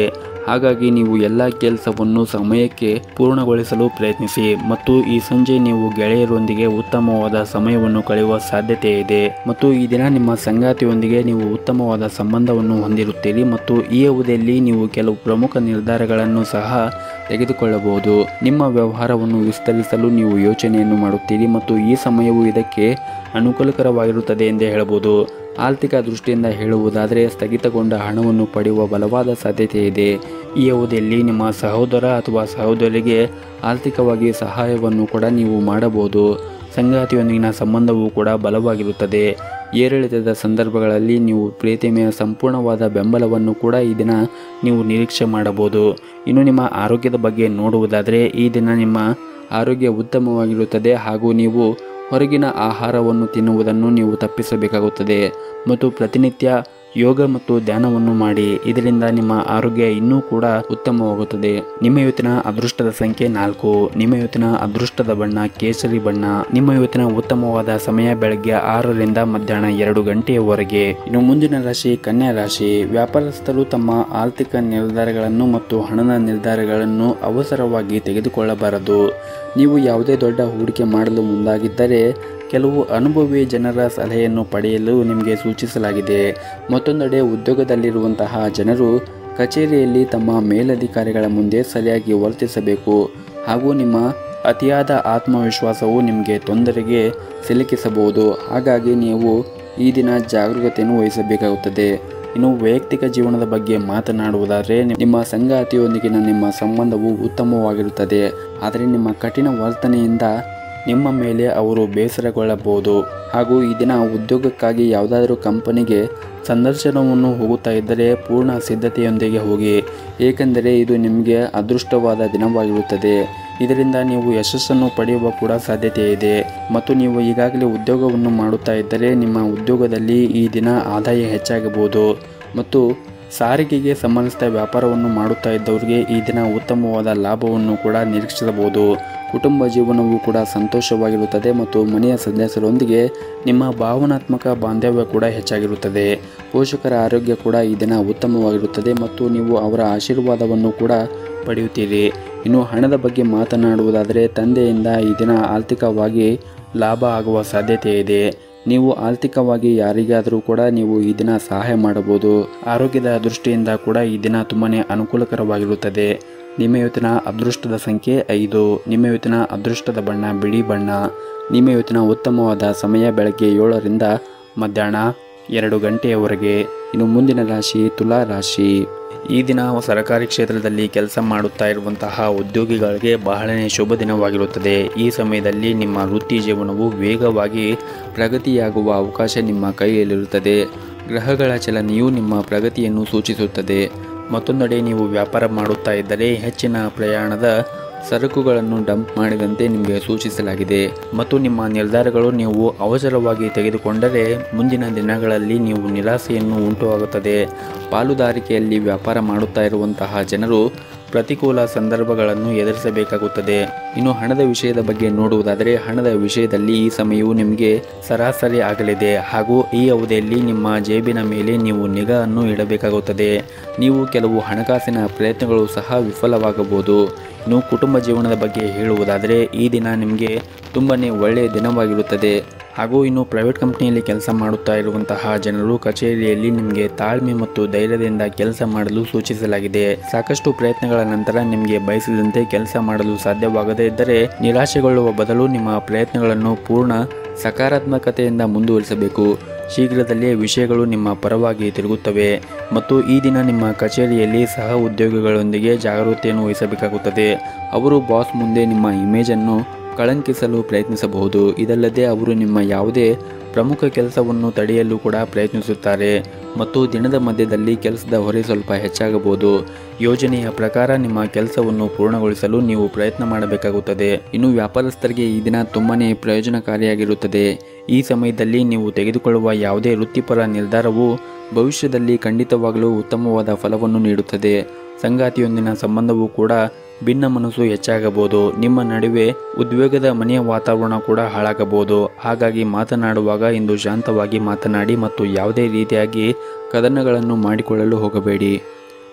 ಹಾಗಾಗಿ ನೀವು ಎಲ್ಲ ಕೆಲಸವನ್ನು ಸಮಯಕ್ಕೆ ಪೂರ್ಣಗೊಳಿಸಲು ಪ್ರಯತ್ನಿಸಿ ಮತ್ತು ಈ ಸಂಜೆ ನೀವು ಗೆಳೆಯರೊಂದಿಗೆ ಉತ್ತಮವಾದ ಸಮಯವನ್ನು ಕಳೆಯುವ ಸಾಧ್ಯತೆ ಇದೆ ಮತ್ತು ಈ ದಿನ ನಿಮ್ಮ ಸಂಗಾತಿಯೊಂದಿಗೆ ನೀವು ಉತ್ತಮವಾದ ಸಂಬಂಧವನ್ನು ಹೊಂದಿರುತ್ತೀರಿ ಮತ್ತು ಈ ಅವಧಿಯಲ್ಲಿ ನೀವು ಕೆಲವು ಪ್ರಮುಖ ನಿರ್ಧಾರಗಳನ್ನು ಸಹ ತೆಗೆದುಕೊಳ್ಳಬಹುದು. ನಿಮ್ಮ ವ್ಯವಹಾರವನ್ನು ವಿಸ್ತರಿಸಲು ನೀವು ಯೋಚನೆಯನ್ನು ಮಾಡುತ್ತೀರಿ ಮತ್ತು ಈ ಸಮಯವು ಇದಕ್ಕೆ ಅನುಕೂಲಕರವಾಗಿರುತ್ತದೆ ಎಂದೇ ಹೇಳಬಹುದು. ಆರ್ಥಿಕ ದೃಷ್ಟಿಯಿಂದ ಹೇಳುವುದಾದರೆ ಸ್ಥಗಿತಗೊಂಡ ಹಣವನ್ನು ಪಡೆಯುವ ಬಲವಾದ ಸಾಧ್ಯತೆ ಇದೆ. ಈ ಅವಧಿಯಲ್ಲಿ ನಿಮ್ಮ ಸಹೋದರ ಅಥವಾ ಸಹೋದರಿಗೆ ಆರ್ಥಿಕವಾಗಿ ಸಹಾಯವನ್ನು ಕೂಡ ನೀವು ಮಾಡಬಹುದು. ಸಂಗಾತಿಯೊಂದಿಗಿನ ಸಂಬಂಧವೂ ಕೂಡ ಬಲವಾಗಿರುತ್ತದೆ. ಏರಿಳಿತದ ಸಂದರ್ಭಗಳಲ್ಲಿ ನೀವು ಪ್ರೀತಿಮೆಯ ಸಂಪೂರ್ಣವಾದ ಬೆಂಬಲವನ್ನು ಕೂಡ ಈ ದಿನ ನೀವು ನಿರೀಕ್ಷೆ ಮಾಡಬಹುದು. ಇನ್ನು ನಿಮ್ಮ ಆರೋಗ್ಯದ ಬಗ್ಗೆ ನೋಡುವುದಾದರೆ ಈ ದಿನ ನಿಮ್ಮ ಆರೋಗ್ಯ ಉತ್ತಮವಾಗಿರುತ್ತದೆ ಹಾಗೂ ನೀವು ಹೊರಗಿನ ಆಹಾರವನ್ನು ತಿನ್ನುವುದನ್ನು ನೀವು ತಪ್ಪಿಸಬೇಕಾಗುತ್ತದೆ ಮತ್ತು ಪ್ರತಿನಿತ್ಯ ಯೋಗ ಮತ್ತು ಧ್ಯಾನವನ್ನು ಮಾಡಿ. ಇದರಿಂದ ನಿಮ್ಮ ಆರೋಗ್ಯ ಇನ್ನೂ ಕೂಡ ಉತ್ತಮವಾಗುತ್ತದೆ. ನಿಮ್ಮ ಇವತ್ತಿನ ಅದೃಷ್ಟದ ಸಂಖ್ಯೆ ನಾಲ್ಕು. ನಿಮ್ಮ ಇವತ್ತಿನ ಅದೃಷ್ಟದ ಬಣ್ಣ ಕೇಸರಿ ಬಣ್ಣ. ನಿಮ್ಮ ಇವತ್ತಿನ ಉತ್ತಮವಾದ ಸಮಯ ಬೆಳಗ್ಗೆ ಆರರಿಂದ ಮಧ್ಯಾಹ್ನ ಎರಡು ಗಂಟೆಯವರೆಗೆ. ಇನ್ನು ಮುಂದಿನ ರಾಶಿ ಕನ್ಯಾ ರಾಶಿ. ವ್ಯಾಪಾರಸ್ಥರು ತಮ್ಮ ಆರ್ಥಿಕ ನಿರ್ಧಾರಗಳನ್ನು ಮತ್ತು ಹಣದ ನಿರ್ಧಾರಗಳನ್ನು ಅವಸರವಾಗಿ ತೆಗೆದುಕೊಳ್ಳಬಾರದು. ನೀವು ಯಾವುದೇ ದೊಡ್ಡ ಹೂಡಿಕೆ ಮಾಡಲು ಮುಂದಾಗಿದ್ದರೆ ಕೆಲವು ಅನುಭವಿ ಜನರ ಸಲಹೆಯನ್ನು ಪಡೆಯಲು ನಿಮಗೆ ಸೂಚಿಸಲಾಗಿದೆ. ಮತ್ತೊಂದೆಡೆ ಉದ್ಯೋಗದಲ್ಲಿರುವಂತಹ ಜನರು ಕಚೇರಿಯಲ್ಲಿ ತಮ್ಮ ಮೇಲಧಿಕಾರಿಗಳ ಮುಂದೆ ಸರಿಯಾಗಿ ವರ್ತಿಸಬೇಕು ಹಾಗೂ ನಿಮ್ಮ ಅತಿಯಾದ ಆತ್ಮವಿಶ್ವಾಸವು ನಿಮಗೆ ತೊಂದರೆಗೆ ಸಿಲುಕಿಸಬಹುದು. ಹಾಗಾಗಿ ನೀವು ಈ ದಿನ ಜಾಗರೂಕತೆಯನ್ನು ವಹಿಸಬೇಕಾಗುತ್ತದೆ. ಇನ್ನು ವೈಯಕ್ತಿಕ ಜೀವನದ ಬಗ್ಗೆ ಮಾತನಾಡುವುದಾದರೆ ನಿಮ್ಮ ಸಂಗಾತಿಯೊಂದಿಗಿನ ನಿಮ್ಮ ಸಂಬಂಧವು ಉತ್ತಮವಾಗಿರುತ್ತದೆ. ಆದರೆ ನಿಮ್ಮ ಕಠಿಣ ವರ್ತನೆಯಿಂದ ನಿಮ್ಮ ಮೇಲೆ ಅವರು ಬೇಸರಗೊಳ್ಳಬಹುದು ಹಾಗೂ ಈ ದಿನ ಉದ್ಯೋಗಕ್ಕಾಗಿ ಯಾವುದಾದರೂ ಕಂಪನಿಗೆ ಸಂದರ್ಶನವನ್ನು ಹೋಗುತ್ತಾ ಇದ್ದರೆ ಪೂರ್ಣ ಸಿದ್ಧತೆಯೊಂದಿಗೆ ಹೋಗಿ, ಏಕೆಂದರೆ ಇದು ನಿಮಗೆ ಅದೃಷ್ಟವಾದ ದಿನವಾಗಿರುತ್ತದೆ. ಇದರಿಂದ ನೀವು ಯಶಸ್ಸನ್ನು ಪಡೆಯುವ ಕೂಡ ಸಾಧ್ಯತೆ ಇದೆ ಮತ್ತು ನೀವು ಈಗಾಗಲೇ ಉದ್ಯೋಗವನ್ನು ಮಾಡುತ್ತಾ ಇದ್ದರೆ ನಿಮ್ಮ ಉದ್ಯೋಗದಲ್ಲಿ ಈ ದಿನ ಆದಾಯ ಹೆಚ್ಚಾಗಬಹುದು ಮತ್ತು ಸಾರಿಗೆಗೆ ಸಂಬಂಧಿಸಿದ ವ್ಯಾಪಾರವನ್ನು ಮಾಡುತ್ತಾ ಇದ್ದವರಿಗೆ ಈ ದಿನ ಉತ್ತಮವಾದ ಲಾಭವನ್ನು ಕೂಡ ನಿರೀಕ್ಷಿಸಬಹುದು. ಕುಟುಂಬ ಜೀವನವೂ ಕೂಡ ಸಂತೋಷವಾಗಿರುತ್ತದೆ ಮತ್ತು ಮನೆಯ ಸದಸ್ಯರೊಂದಿಗೆ ನಿಮ್ಮ ಭಾವನಾತ್ಮಕ ಬಾಂಧವ್ಯ ಕೂಡ ಹೆಚ್ಚಾಗಿರುತ್ತದೆ. ಪೋಷಕರ ಆರೋಗ್ಯ ಕೂಡ ಈ ದಿನ ಉತ್ತಮವಾಗಿರುತ್ತದೆ ಮತ್ತು ನೀವು ಅವರ ಆಶೀರ್ವಾದವನ್ನು ಕೂಡ ಪಡೆಯುತ್ತೀರಿ. ಇನ್ನು ಹಣದ ಬಗ್ಗೆ ಮಾತನಾಡುವುದಾದರೆ ತಂದೆಯಿಂದ ಈ ದಿನ ಆರ್ಥಿಕವಾಗಿ ಲಾಭ ಆಗುವ ಸಾಧ್ಯತೆ ಇದೆ. ನೀವು ಆರ್ಥಿಕವಾಗಿ ಯಾರಿಗಾದರೂ ಕೂಡ ನೀವು ಈ ದಿನ ಸಹಾಯ ಮಾಡಬಹುದು. ಆರೋಗ್ಯದ ದೃಷ್ಟಿಯಿಂದ ಕೂಡ ಈ ದಿನ ತುಂಬಾ ಅನುಕೂಲಕರವಾಗಿರುತ್ತದೆ. ನಿಮ್ಮ ಇವತ್ತಿನ ಅದೃಷ್ಟದ ಸಂಖ್ಯೆ ಐದು. ನಿಮ್ಮ ಇವತ್ತಿನ ಅದೃಷ್ಟದ ಬಣ್ಣ ಬಿಳಿ ಬಣ್ಣ. ನಿಮ್ಮ ಇವತ್ತಿನ ಉತ್ತಮವಾದ ಸಮಯ ಬೆಳಗ್ಗೆ ಏಳರಿಂದ ಮಧ್ಯಾಹ್ನ ಎರಡು ಗಂಟೆಯವರೆಗೆ. ಇನ್ನು ಮುಂದಿನ ರಾಶಿ ತುಲಾ ರಾಶಿ. ಈ ದಿನ ಸರ್ಕಾರಿ ಕ್ಷೇತ್ರದಲ್ಲಿ ಕೆಲಸ ಮಾಡುತ್ತಾ ಇರುವಂತಹ ಉದ್ಯೋಗಿಗಳಿಗೆ ಬಹಳನೇ ಶುಭ ದಿನವಾಗಿರುತ್ತದೆ. ಈ ಸಮಯದಲ್ಲಿ ನಿಮ್ಮ ವೃತ್ತಿ ಜೀವನವು ವೇಗವಾಗಿ ಪ್ರಗತಿಯಾಗುವ ಅವಕಾಶ ನಿಮ್ಮ ಕೈಯಲ್ಲಿರುತ್ತದೆ. ಗ್ರಹಗಳ ಚಲನೆಯು ನಿಮ್ಮ ಪ್ರಗತಿಯನ್ನು ಸೂಚಿಸುತ್ತದೆ. ಮತ್ತೊಂದೆಡೆ ನೀವು ವ್ಯಾಪಾರ ಮಾಡುತ್ತಾ ಇದ್ದರೆ ಹೆಚ್ಚಿನ ಪ್ರಯಾಣದ ಸರಕುಗಳನ್ನು ಡಂಪ್ ಮಾಡಿದಂತೆ ನಿಮಗೆ ಸೂಚಿಸಲಾಗಿದೆ ಮತ್ತು ನಿಮ್ಮ ನಿರ್ಧಾರಗಳು ನೀವು ಅವಸರವಾಗಿ ತೆಗೆದುಕೊಂಡರೆ ಮುಂದಿನ ದಿನಗಳಲ್ಲಿ ನೀವು ನಿರಾಸೆಯನ್ನು ಉಂಟುವಾಗುತ್ತದೆ. ಪಾಲುದಾರಿಕೆಯಲ್ಲಿ ವ್ಯಾಪಾರ ಮಾಡುತ್ತಾ ಇರುವಂತಹ ಜನರು ಪ್ರತಿಕೂಲ ಸಂದರ್ಭಗಳನ್ನು ಎದುರಿಸಬೇಕಾಗುತ್ತದೆ. ಇನ್ನು ಹಣದ ವಿಷಯದ ಬಗ್ಗೆ ನೋಡುವುದಾದರೆ ಹಣದ ವಿಷಯದಲ್ಲಿ ಈ ಸಮಯವು ನಿಮಗೆ ಸರಾಸರಿ ಆಗಲಿದೆ ಹಾಗೂ ಈ ಅವಧಿಯಲ್ಲಿ ನಿಮ್ಮ ಜೇಬಿನ ಮೇಲೆ ನೀವು ನಿಗಾವನ್ನು ಇಡಬೇಕಾಗುತ್ತದೆ. ನೀವು ಕೆಲವು ಹಣಕಾಸಿನ ಪ್ರಯತ್ನಗಳು ಸಹ ವಿಫಲವಾಗಬಹುದು. ಇನ್ನು ಕುಟುಂಬ ಜೀವನದ ಬಗ್ಗೆ ಹೇಳುವುದಾದರೆ ಈ ದಿನ ನಿಮಗೆ ತುಂಬಾ ಒಳ್ಳೆಯ ದಿನವಾಗಿರುತ್ತದೆ ಹಾಗೂ ಇನ್ನು ಪ್ರೈವೇಟ್ ಕಂಪ್ನಿಯಲ್ಲಿ ಕೆಲಸ ಮಾಡುತ್ತಾ ಇರುವಂತಹ ಜನರು ಕಚೇರಿಯಲ್ಲಿ ನಿಮಗೆ ತಾಳ್ಮೆ ಮತ್ತು ಧೈರ್ಯದಿಂದ ಕೆಲಸ ಮಾಡಲು ಸೂಚಿಸಲಾಗಿದೆ. ಸಾಕಷ್ಟು ಪ್ರಯತ್ನಗಳ ನಂತರ ನಿಮಗೆ ಬಯಸಿದಂತೆ ಕೆಲಸ ಮಾಡಲು ಸಾಧ್ಯವಾಗದೇ ಇದ್ದರೆ ನಿರಾಶೆಗೊಳ್ಳುವ ಬದಲು ನಿಮ್ಮ ಪ್ರಯತ್ನಗಳನ್ನು ಪೂರ್ಣ ಸಕಾರಾತ್ಮಕತೆಯಿಂದ ಮುಂದುವರಿಸಬೇಕು. ಶೀಘ್ರದಲ್ಲೇ ವಿಷಯಗಳು ನಿಮ್ಮ ಪರವಾಗಿ ತಿರುಗುತ್ತವೆ ಮತ್ತು ಈ ದಿನ ನಿಮ್ಮ ಕಚೇರಿಯಲ್ಲಿ ಸಹ ಉದ್ಯೋಗಿಗಳೊಂದಿಗೆ ಜಾಗರೂಕತೆಯನ್ನು ವಹಿಸಬೇಕಾಗುತ್ತದೆ. ಅವರು ಬಾಸ್ ಮುಂದೆ ನಿಮ್ಮ ಇಮೇಜನ್ನು ಕಳಂಕಿಸಲು ಪ್ರಯತ್ನಿಸಬಹುದು. ಇದಲ್ಲದೆ ಅವರು ನಿಮ್ಮ ಯಾವುದೇ ಪ್ರಮುಖ ಕೆಲಸವನ್ನು ತಡೆಯಲು ಕೂಡ ಪ್ರಯತ್ನಿಸುತ್ತಾರೆ ಮತ್ತು ದಿನದ ಮಧ್ಯದಲ್ಲಿ ಕೆಲಸದ ಹೊರೆ ಸ್ವಲ್ಪ ಹೆಚ್ಚಾಗಬಹುದು. ಯೋಜನೆಯ ಪ್ರಕಾರ ನಿಮ್ಮ ಕೆಲಸವನ್ನು ಪೂರ್ಣಗೊಳಿಸಲು ನೀವು ಪ್ರಯತ್ನ ಮಾಡಬೇಕಾಗುತ್ತದೆ. ಇನ್ನು ವ್ಯಾಪಾರಸ್ಥರಿಗೆ ಈ ದಿನ ತುಂಬಾನೇ ಪ್ರಯೋಜನಕಾರಿಯಾಗಿರುತ್ತದೆ. ಈ ಸಮಯದಲ್ಲಿ ನೀವು ತೆಗೆದುಕೊಳ್ಳುವ ಯಾವುದೇ ವೃತ್ತಿಪರ ನಿರ್ಧಾರವು ಭವಿಷ್ಯದಲ್ಲಿ ಖಂಡಿತವಾಗಲೂ ಉತ್ತಮವಾದ ಫಲವನ್ನು ನೀಡುತ್ತದೆ. ಸಂಗಾತಿಯೊಂದಿನ ಸಂಬಂಧವೂ ಕೂಡ ಭಿನ್ನ ಮನಸ್ಸು ಹೆಚ್ಚಾಗಬಹುದು. ನಿಮ್ಮ ನಡುವೆ ಉದ್ವೇಗದ ಮನೆಯ ವಾತಾವರಣ ಕೂಡ ಹಾಳಾಗಬಹುದು. ಹಾಗಾಗಿ ಮಾತನಾಡುವಾಗ ಇಂದು ಶಾಂತವಾಗಿ ಮಾತನಾಡಿ ಮತ್ತು ಯಾವುದೇ ರೀತಿಯಾಗಿ ಕದನಗಳನ್ನು ಮಾಡಿಕೊಳ್ಳಲು ಹೋಗಬೇಡಿ.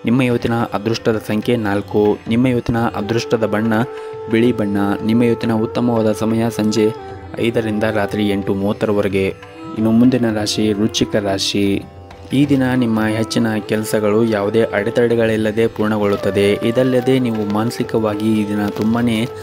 ನಿಮ್ಮ ಇವತ್ತಿನ ಅದೃಷ್ಟದ ಸಂಖ್ಯೆ ನಾಲ್ಕು. ನಿಮ್ಮ ಇವತ್ತಿನ ಅದೃಷ್ಟದ ಬಣ್ಣ ಬಿಳಿ ಬಣ್ಣ. ನಿಮ್ಮ ಇವತ್ತಿನ ಉತ್ತಮವಾದ ಸಮಯ ಸಂಜೆ ಐದರಿಂದ ರಾತ್ರಿ ಎಂಟು ಮೂವತ್ತರವರೆಗೆ. ಇನ್ನು ಮುಂದಿನ ರಾಶಿ ವೃಶ್ಚಿಕ ರಾಶಿ. ಈ ದಿನ ನಿಮ್ಮ ಹೆಚ್ಚಿನ ಕೆಲಸಗಳು ಯಾವುದೇ ಅಡೆತಡೆಗಳಿಲ್ಲದೆ ಪೂರ್ಣಗೊಳ್ಳುತ್ತದೆ. ಇದಲ್ಲದೆ ನೀವು ಮಾನಸಿಕವಾಗಿ ಈ ದಿನ ತುಂಬಾ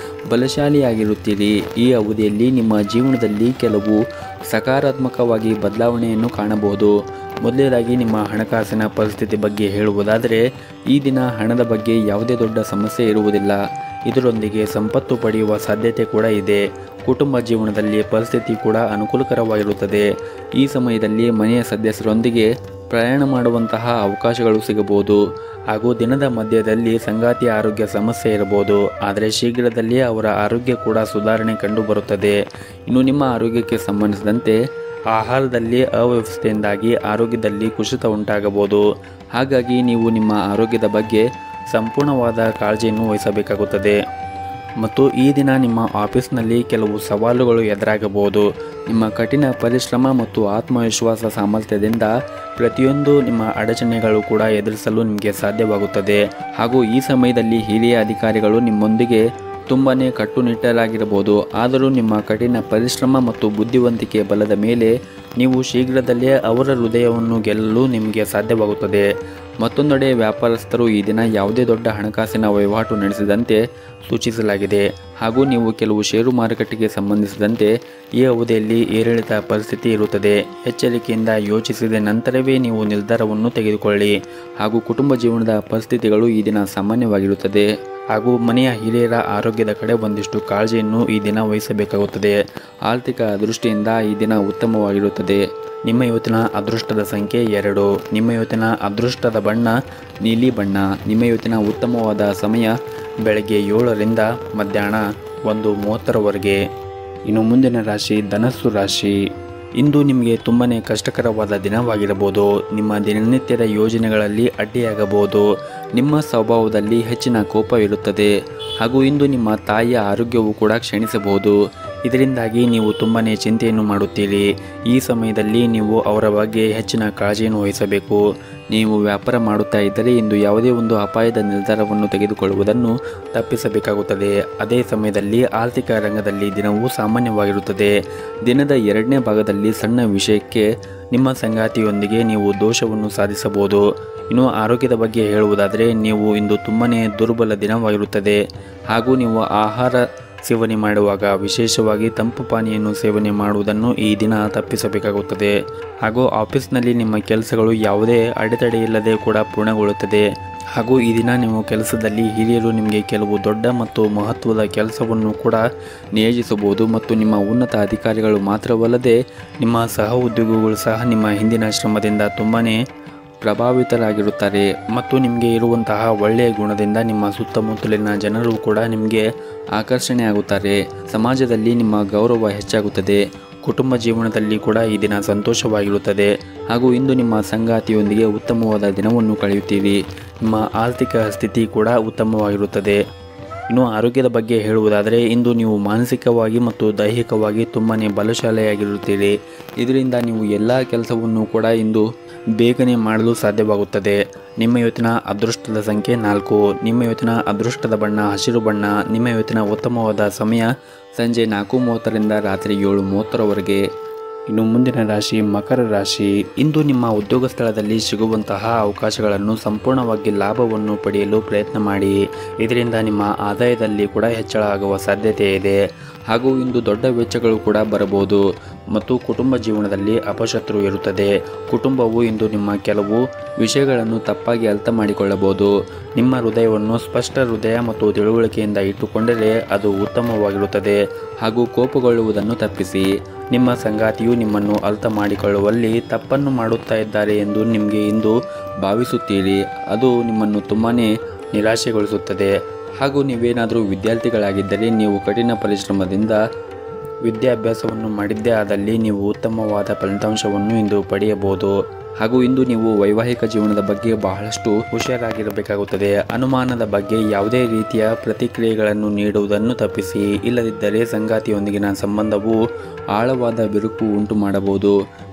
ಬಲಶಾಲಿಯಾಗಿರುತ್ತೀರಿ. ಈ ಅವಧಿಯಲ್ಲಿ ನಿಮ್ಮ ಜೀವನದಲ್ಲಿ ಕೆಲವು ಸಕಾರಾತ್ಮಕವಾಗಿ ಬದಲಾವಣೆಯನ್ನು ಕಾಣಬಹುದು. ಮೊದಲನೇದಾಗಿ ನಿಮ್ಮ ಹಣಕಾಸಿನ ಪರಿಸ್ಥಿತಿ ಬಗ್ಗೆ ಹೇಳುವುದಾದರೆ ಈ ದಿನ ಹಣದ ಬಗ್ಗೆ ಯಾವುದೇ ದೊಡ್ಡ ಸಮಸ್ಯೆ ಇರುವುದಿಲ್ಲ. ಇದರೊಂದಿಗೆ ಸಂಪತ್ತು ಪಡೆಯುವ ಸಾಧ್ಯತೆ ಕೂಡ ಇದೆ. ಕುಟುಂಬ ಜೀವನದಲ್ಲಿ ಪರಿಸ್ಥಿತಿ ಕೂಡ ಅನುಕೂಲಕರವಾಗಿರುತ್ತದೆ. ಈ ಸಮಯದಲ್ಲಿ ಮನೆಯ ಸದಸ್ಯರೊಂದಿಗೆ ಪ್ರಯಾಣ ಮಾಡುವಂತಹ ಅವಕಾಶಗಳು ಸಿಗಬಹುದು. ಹಾಗೂ ದಿನದ ಮಧ್ಯದಲ್ಲಿ ಸಂಗಾತಿಯ ಆರೋಗ್ಯ ಸಮಸ್ಯೆ ಇರಬಹುದು. ಆದರೆ ಶೀಘ್ರದಲ್ಲೇ ಅವರ ಆರೋಗ್ಯ ಕೂಡ ಸುಧಾರಣೆ ಕಂಡುಬರುತ್ತದೆ. ಇನ್ನು ನಿಮ್ಮ ಆರೋಗ್ಯಕ್ಕೆ ಸಂಬಂಧಿಸಿದಂತೆ ಆಹಾರದಲ್ಲಿ ಅವ್ಯವಸ್ಥೆಯಿಂದಾಗಿ ಆರೋಗ್ಯದಲ್ಲಿ ಕುಸಿತ ಉಂಟಾಗಬಹುದು. ಹಾಗಾಗಿ ನೀವು ನಿಮ್ಮ ಆರೋಗ್ಯದ ಬಗ್ಗೆ ಸಂಪೂರ್ಣವಾದ ಕಾಳಜಿಯನ್ನು ವಹಿಸಬೇಕಾಗುತ್ತದೆ. ಮತ್ತು ಈ ದಿನ ನಿಮ್ಮ ಆಫೀಸ್ನಲ್ಲಿ ಕೆಲವು ಸವಾಲುಗಳು ಎದುರಾಗಬಹುದು. ನಿಮ್ಮ ಕಠಿಣ ಪರಿಶ್ರಮ ಮತ್ತು ಆತ್ಮವಿಶ್ವಾಸ ಸಾಮರ್ಥ್ಯದಿಂದ ಪ್ರತಿಯೊಂದು ನಿಮ್ಮ ಅಡಚಣೆಗಳು ಕೂಡ ಎದುರಿಸಲು ನಿಮಗೆ ಸಾಧ್ಯವಾಗುತ್ತದೆ. ಹಾಗೂ ಈ ಸಮಯದಲ್ಲಿ ಹಿರಿಯ ಅಧಿಕಾರಿಗಳು ನಿಮ್ಮೊಂದಿಗೆ ತುಂಬಾ ಕಟ್ಟುನಿಟ್ಟರಾಗಿರಬಹುದು. ಆದರೂ ನಿಮ್ಮ ಕಠಿಣ ಪರಿಶ್ರಮ ಮತ್ತು ಬುದ್ಧಿವಂತಿಕೆ ಬಲದ ಮೇಲೆ ನೀವು ಶೀಘ್ರದಲ್ಲೇ ಅವರ ಹೃದಯವನ್ನು ಗೆಲ್ಲಲು ನಿಮಗೆ ಸಾಧ್ಯವಾಗುತ್ತದೆ. ಮತ್ತೊಂದೆಡೆ ವ್ಯಾಪಾರಸ್ಥರು ಈ ದಿನ ಯಾವುದೇ ದೊಡ್ಡ ಹಣಕಾಸಿನ ವಹಿವಾಟು ನಡೆಸಿದಂತೆ ಸೂಚಿಸಲಾಗಿದೆ. ಹಾಗೂ ನೀವು ಕೆಲವು ಷೇರು ಮಾರುಕಟ್ಟೆಗೆ ಸಂಬಂಧಿಸಿದಂತೆ ಈ ಅವಧಿಯಲ್ಲಿ ಏರಿಳಿತ ಪರಿಸ್ಥಿತಿ ಇರುತ್ತದೆ. ಎಚ್ಚರಿಕೆಯಿಂದ ಯೋಚಿಸಿದ ನಂತರವೇ ನೀವು ನಿರ್ಧಾರವನ್ನು ತೆಗೆದುಕೊಳ್ಳಿ. ಹಾಗೂ ಕುಟುಂಬ ಜೀವನದ ಪರಿಸ್ಥಿತಿಗಳು ಈ ದಿನ ಸಾಮಾನ್ಯವಾಗಿರುತ್ತದೆ. ಹಾಗೂ ಮನೆಯ ಹಿರಿಯರ ಆರೋಗ್ಯದ ಕಡೆ ಒಂದಿಷ್ಟು ಕಾಳಜಿಯನ್ನು ಈ ದಿನ ವಹಿಸಬೇಕಾಗುತ್ತದೆ. ಆರ್ಥಿಕ ದೃಷ್ಟಿಯಿಂದ ಈ ದಿನ ಉತ್ತಮವಾಗಿರುತ್ತದೆ. ನಿಮ್ಮ ಇವತ್ತಿನ ಅದೃಷ್ಟದ ಸಂಖ್ಯೆ ಎರಡು. ನಿಮ್ಮ ಇವತ್ತಿನ ಅದೃಷ್ಟದ ಬಣ್ಣ ನೀಲಿ ಬಣ್ಣ. ನಿಮ್ಮ ಇವತ್ತಿನ ಉತ್ತಮವಾದ ಸಮಯ ಬೆಳಗ್ಗೆ ಏಳರಿಂದ ಮಧ್ಯಾಹ್ನ ಒಂದು ಮೂವತ್ತರವರೆಗೆ. ಇನ್ನು ಮುಂದಿನ ರಾಶಿ ಧನಸ್ಸು ರಾಶಿ. ಇಂದು ನಿಮಗೆ ತುಂಬಾ ಕಷ್ಟಕರವಾದ ದಿನವಾಗಿರಬಹುದು. ನಿಮ್ಮ ದಿನನಿತ್ಯದ ಯೋಜನೆಗಳಲ್ಲಿ ಅಡ್ಡಿಯಾಗಬಹುದು. ನಿಮ್ಮ ಸ್ವಭಾವದಲ್ಲಿ ಹೆಚ್ಚಿನ ಕೋಪ ಇರುತ್ತದೆ. ಹಾಗೂ ಇಂದು ನಿಮ್ಮ ತಾಯಿಯ ಆರೋಗ್ಯವು ಕೂಡ ಕ್ಷೀಣಿಸಬಹುದು. ಇದರಿಂದಾಗಿ ನೀವು ತುಂಬಾ ಚಿಂತೆಯನ್ನು ಮಾಡುತ್ತೀರಿ. ಈ ಸಮಯದಲ್ಲಿ ನೀವು ಅವರ ಬಗ್ಗೆ ಹೆಚ್ಚಿನ ಕಾಳಜಿಯನ್ನು ವಹಿಸಬೇಕು. ನೀವು ವ್ಯಾಪಾರ ಮಾಡುತ್ತಾ ಇದ್ದರೆ ಇಂದು ಯಾವುದೇ ಒಂದು ಅಪಾಯದ ನಿರ್ಧಾರವನ್ನು ತೆಗೆದುಕೊಳ್ಳುವುದನ್ನು ತಪ್ಪಿಸಬೇಕಾಗುತ್ತದೆ. ಅದೇ ಸಮಯದಲ್ಲಿ ಆರ್ಥಿಕ ರಂಗದಲ್ಲಿ ದಿನವೂ ಸಾಮಾನ್ಯವಾಗಿರುತ್ತದೆ. ದಿನದ ಎರಡನೇ ಭಾಗದಲ್ಲಿ ಸಣ್ಣ ವಿಷಯಕ್ಕೆ ನಿಮ್ಮ ಸಂಗಾತಿಯೊಂದಿಗೆ ನೀವು ದೋಷವನ್ನು ಸಾಧಿಸಬಹುದು. ಇನ್ನು ಆರೋಗ್ಯದ ಬಗ್ಗೆ ಹೇಳುವುದಾದರೆ ನೀವು ಇಂದು ತುಂಬಾ ದುರ್ಬಲ ದಿನವಾಗಿರುತ್ತದೆ. ಹಾಗೂ ನೀವು ಆಹಾರ ಸೇವನೆ ಮಾಡುವಾಗ ವಿಶೇಷವಾಗಿ ತಂಪು ಪಾನೀಯನ್ನು ಸೇವನೆ ಮಾಡುವುದನ್ನು ಈ ದಿನ ತಪ್ಪಿಸಬೇಕಾಗುತ್ತದೆ. ಹಾಗೂ ಆಫೀಸ್ನಲ್ಲಿ ನಿಮ್ಮ ಕೆಲಸಗಳು ಯಾವುದೇ ಅಡೆತಡೆಯಿಲ್ಲದೆ ಕೂಡ ಪೂರ್ಣಗೊಳ್ಳುತ್ತದೆ. ಹಾಗೂ ಈ ದಿನ ನೀವು ಕೆಲಸದಲ್ಲಿ ಹಿರಿಯರು ನಿಮಗೆ ಕೆಲವು ದೊಡ್ಡ ಮತ್ತು ಮಹತ್ವದ ಕೆಲಸವನ್ನು ಕೂಡ ನಿಯೋಜಿಸಬಹುದು. ಮತ್ತು ನಿಮ್ಮ ಉನ್ನತ ಅಧಿಕಾರಿಗಳು ಮಾತ್ರವಲ್ಲದೆ ನಿಮ್ಮ ಸಹ ಉದ್ಯೋಗಿಗಳು ಸಹ ನಿಮ್ಮ ಹಿಂದಿನ ಶ್ರಮದಿಂದ ತುಂಬಾ ಪ್ರಭಾವಿತರಾಗಿರುತ್ತಾರೆ. ಮತ್ತು ನಿಮಗೆ ಇರುವಂತಹ ಒಳ್ಳೆಯ ಗುಣದಿಂದ ನಿಮ್ಮ ಸುತ್ತಮುತ್ತಲಿನ ಜನರು ಕೂಡ ನಿಮಗೆ ಆಕರ್ಷಣೆಯಾಗುತ್ತಾರೆ. ಸಮಾಜದಲ್ಲಿ ನಿಮ್ಮ ಗೌರವ ಹೆಚ್ಚಾಗುತ್ತದೆ. ಕುಟುಂಬ ಜೀವನದಲ್ಲಿ ಕೂಡ ಈ ದಿನ ಸಂತೋಷವಾಗಿರುತ್ತದೆ. ಹಾಗೂ ಇಂದು ನಿಮ್ಮ ಸಂಗಾತಿಯೊಂದಿಗೆ ಉತ್ತಮವಾದ ದಿನವನ್ನು ಕಳೆಯುತ್ತೀರಿ. ನಿಮ್ಮ ಆರ್ಥಿಕ ಸ್ಥಿತಿ ಕೂಡ ಉತ್ತಮವಾಗಿರುತ್ತದೆ. ಇನ್ನು ಆರೋಗ್ಯದ ಬಗ್ಗೆ ಹೇಳುವುದಾದರೆ ಇಂದು ನೀವು ಮಾನಸಿಕವಾಗಿ ಮತ್ತು ದೈಹಿಕವಾಗಿ ತುಂಬಾ ಬಲಶಾಲಿಯಾಗಿರುತ್ತೀರಿ. ಇದರಿಂದ ನೀವು ಎಲ್ಲ ಕೆಲಸವನ್ನು ಕೂಡ ಇಂದು ಬೇಗನೆ ಮಾಡಲು ಸಾಧ್ಯವಾಗುತ್ತದೆ. ನಿಮ್ಮ ಇವತ್ತಿನ ಅದೃಷ್ಟದ ಸಂಖ್ಯೆ ನಾಲ್ಕು. ನಿಮ್ಮ ಇವತ್ತಿನ ಅದೃಷ್ಟದ ಬಣ್ಣ ಹಸಿರು ಬಣ್ಣ. ನಿಮ್ಮ ಇವತ್ತಿನ ಉತ್ತಮವಾದ ಸಮಯ ಸಂಜೆ ನಾಲ್ಕು ಮೂವತ್ತರಿಂದ ರಾತ್ರಿ ಏಳು ಮೂವತ್ತರವರೆಗೆ. ಇನ್ನು ಮುಂದಿನ ರಾಶಿ ಮಕರ ರಾಶಿ. ಇಂದು ನಿಮ್ಮ ಉದ್ಯೋಗ ಸ್ಥಳದಲ್ಲಿ ಸಿಗುವಂತಹ ಅವಕಾಶಗಳನ್ನು ಸಂಪೂರ್ಣವಾಗಿ ಲಾಭವನ್ನು ಪಡೆಯಲು ಪ್ರಯತ್ನ ಮಾಡಿ. ಇದರಿಂದ ನಿಮ್ಮ ಆದಾಯದಲ್ಲಿ ಕೂಡ ಹೆಚ್ಚಳ ಆಗುವ ಸಾಧ್ಯತೆ ಇದೆ. ಹಾಗೂ ಇಂದು ದೊಡ್ಡ ವೆಚ್ಚಗಳು ಕೂಡ ಬರಬಹುದು. ಮತ್ತು ಕುಟುಂಬ ಜೀವನದಲ್ಲಿ ಅಪಶತ್ರು ಇರುತ್ತದೆ. ಕುಟುಂಬವು ಇಂದು ನಿಮ್ಮ ಕೆಲವು ವಿಷಯಗಳನ್ನು ತಪ್ಪಾಗಿ ಅರ್ಥ ಮಾಡಿಕೊಳ್ಳಬಹುದು. ನಿಮ್ಮ ಹೃದಯವನ್ನು ಸ್ಪಷ್ಟ ಹೃದಯ ಮತ್ತು ತಿಳುವಳಿಕೆಯಿಂದ ಇಟ್ಟುಕೊಂಡರೆ ಅದು ಉತ್ತಮವಾಗಿರುತ್ತದೆ. ಹಾಗೂ ಕೋಪಗೊಳ್ಳುವುದನ್ನು ತಪ್ಪಿಸಿ. ನಿಮ್ಮ ಸಂಗಾತಿಯು ನಿಮ್ಮನ್ನು ಅರ್ಥ ಮಾಡಿಕೊಳ್ಳುವಲ್ಲಿ ತಪ್ಪನ್ನು ಮಾಡುತ್ತಾ ಇದ್ದಾರೆ ಎಂದು ನಿಮಗೆ ಇಂದು ಭಾವಿಸುತ್ತೀರಿ. ಅದು ನಿಮ್ಮನ್ನು ತುಂಬಾ ನಿರಾಶೆಗೊಳಿಸುತ್ತದೆ. ಹಾಗೂ ನೀವೇನಾದರೂ ವಿದ್ಯಾರ್ಥಿಗಳಾಗಿದ್ದರೆ ನೀವು ಕಠಿಣ ಪರಿಶ್ರಮದಿಂದ ವಿದ್ಯಾಭ್ಯಾಸವನ್ನು ಮಾಡಿದ್ದೇ ಆದಲ್ಲಿ ನೀವು ಉತ್ತಮವಾದ ಫಲಿತಾಂಶವನ್ನು ಇಂದು ಪಡೆಯಬಹುದು. ಹಾಗೂ ಇಂದು ನೀವು ವೈವಾಹಿಕ ಜೀವನದ ಬಗ್ಗೆ ಬಹಳಷ್ಟು ಹುಷಾರಾಗಿರಬೇಕಾಗುತ್ತದೆ. ಅನುಮಾನದ ಬಗ್ಗೆ ಯಾವುದೇ ರೀತಿಯ ಪ್ರತಿಕ್ರಿಯೆಗಳನ್ನು ನೀಡುವುದನ್ನು ತಪ್ಪಿಸಿ. ಇಲ್ಲದಿದ್ದರೆ ಸಂಗಾತಿಯೊಂದಿಗಿನ ಸಂಬಂಧವು ಆಳವಾದ ಬಿರುಕು ಉಂಟು ಮಾಡಬಹುದು.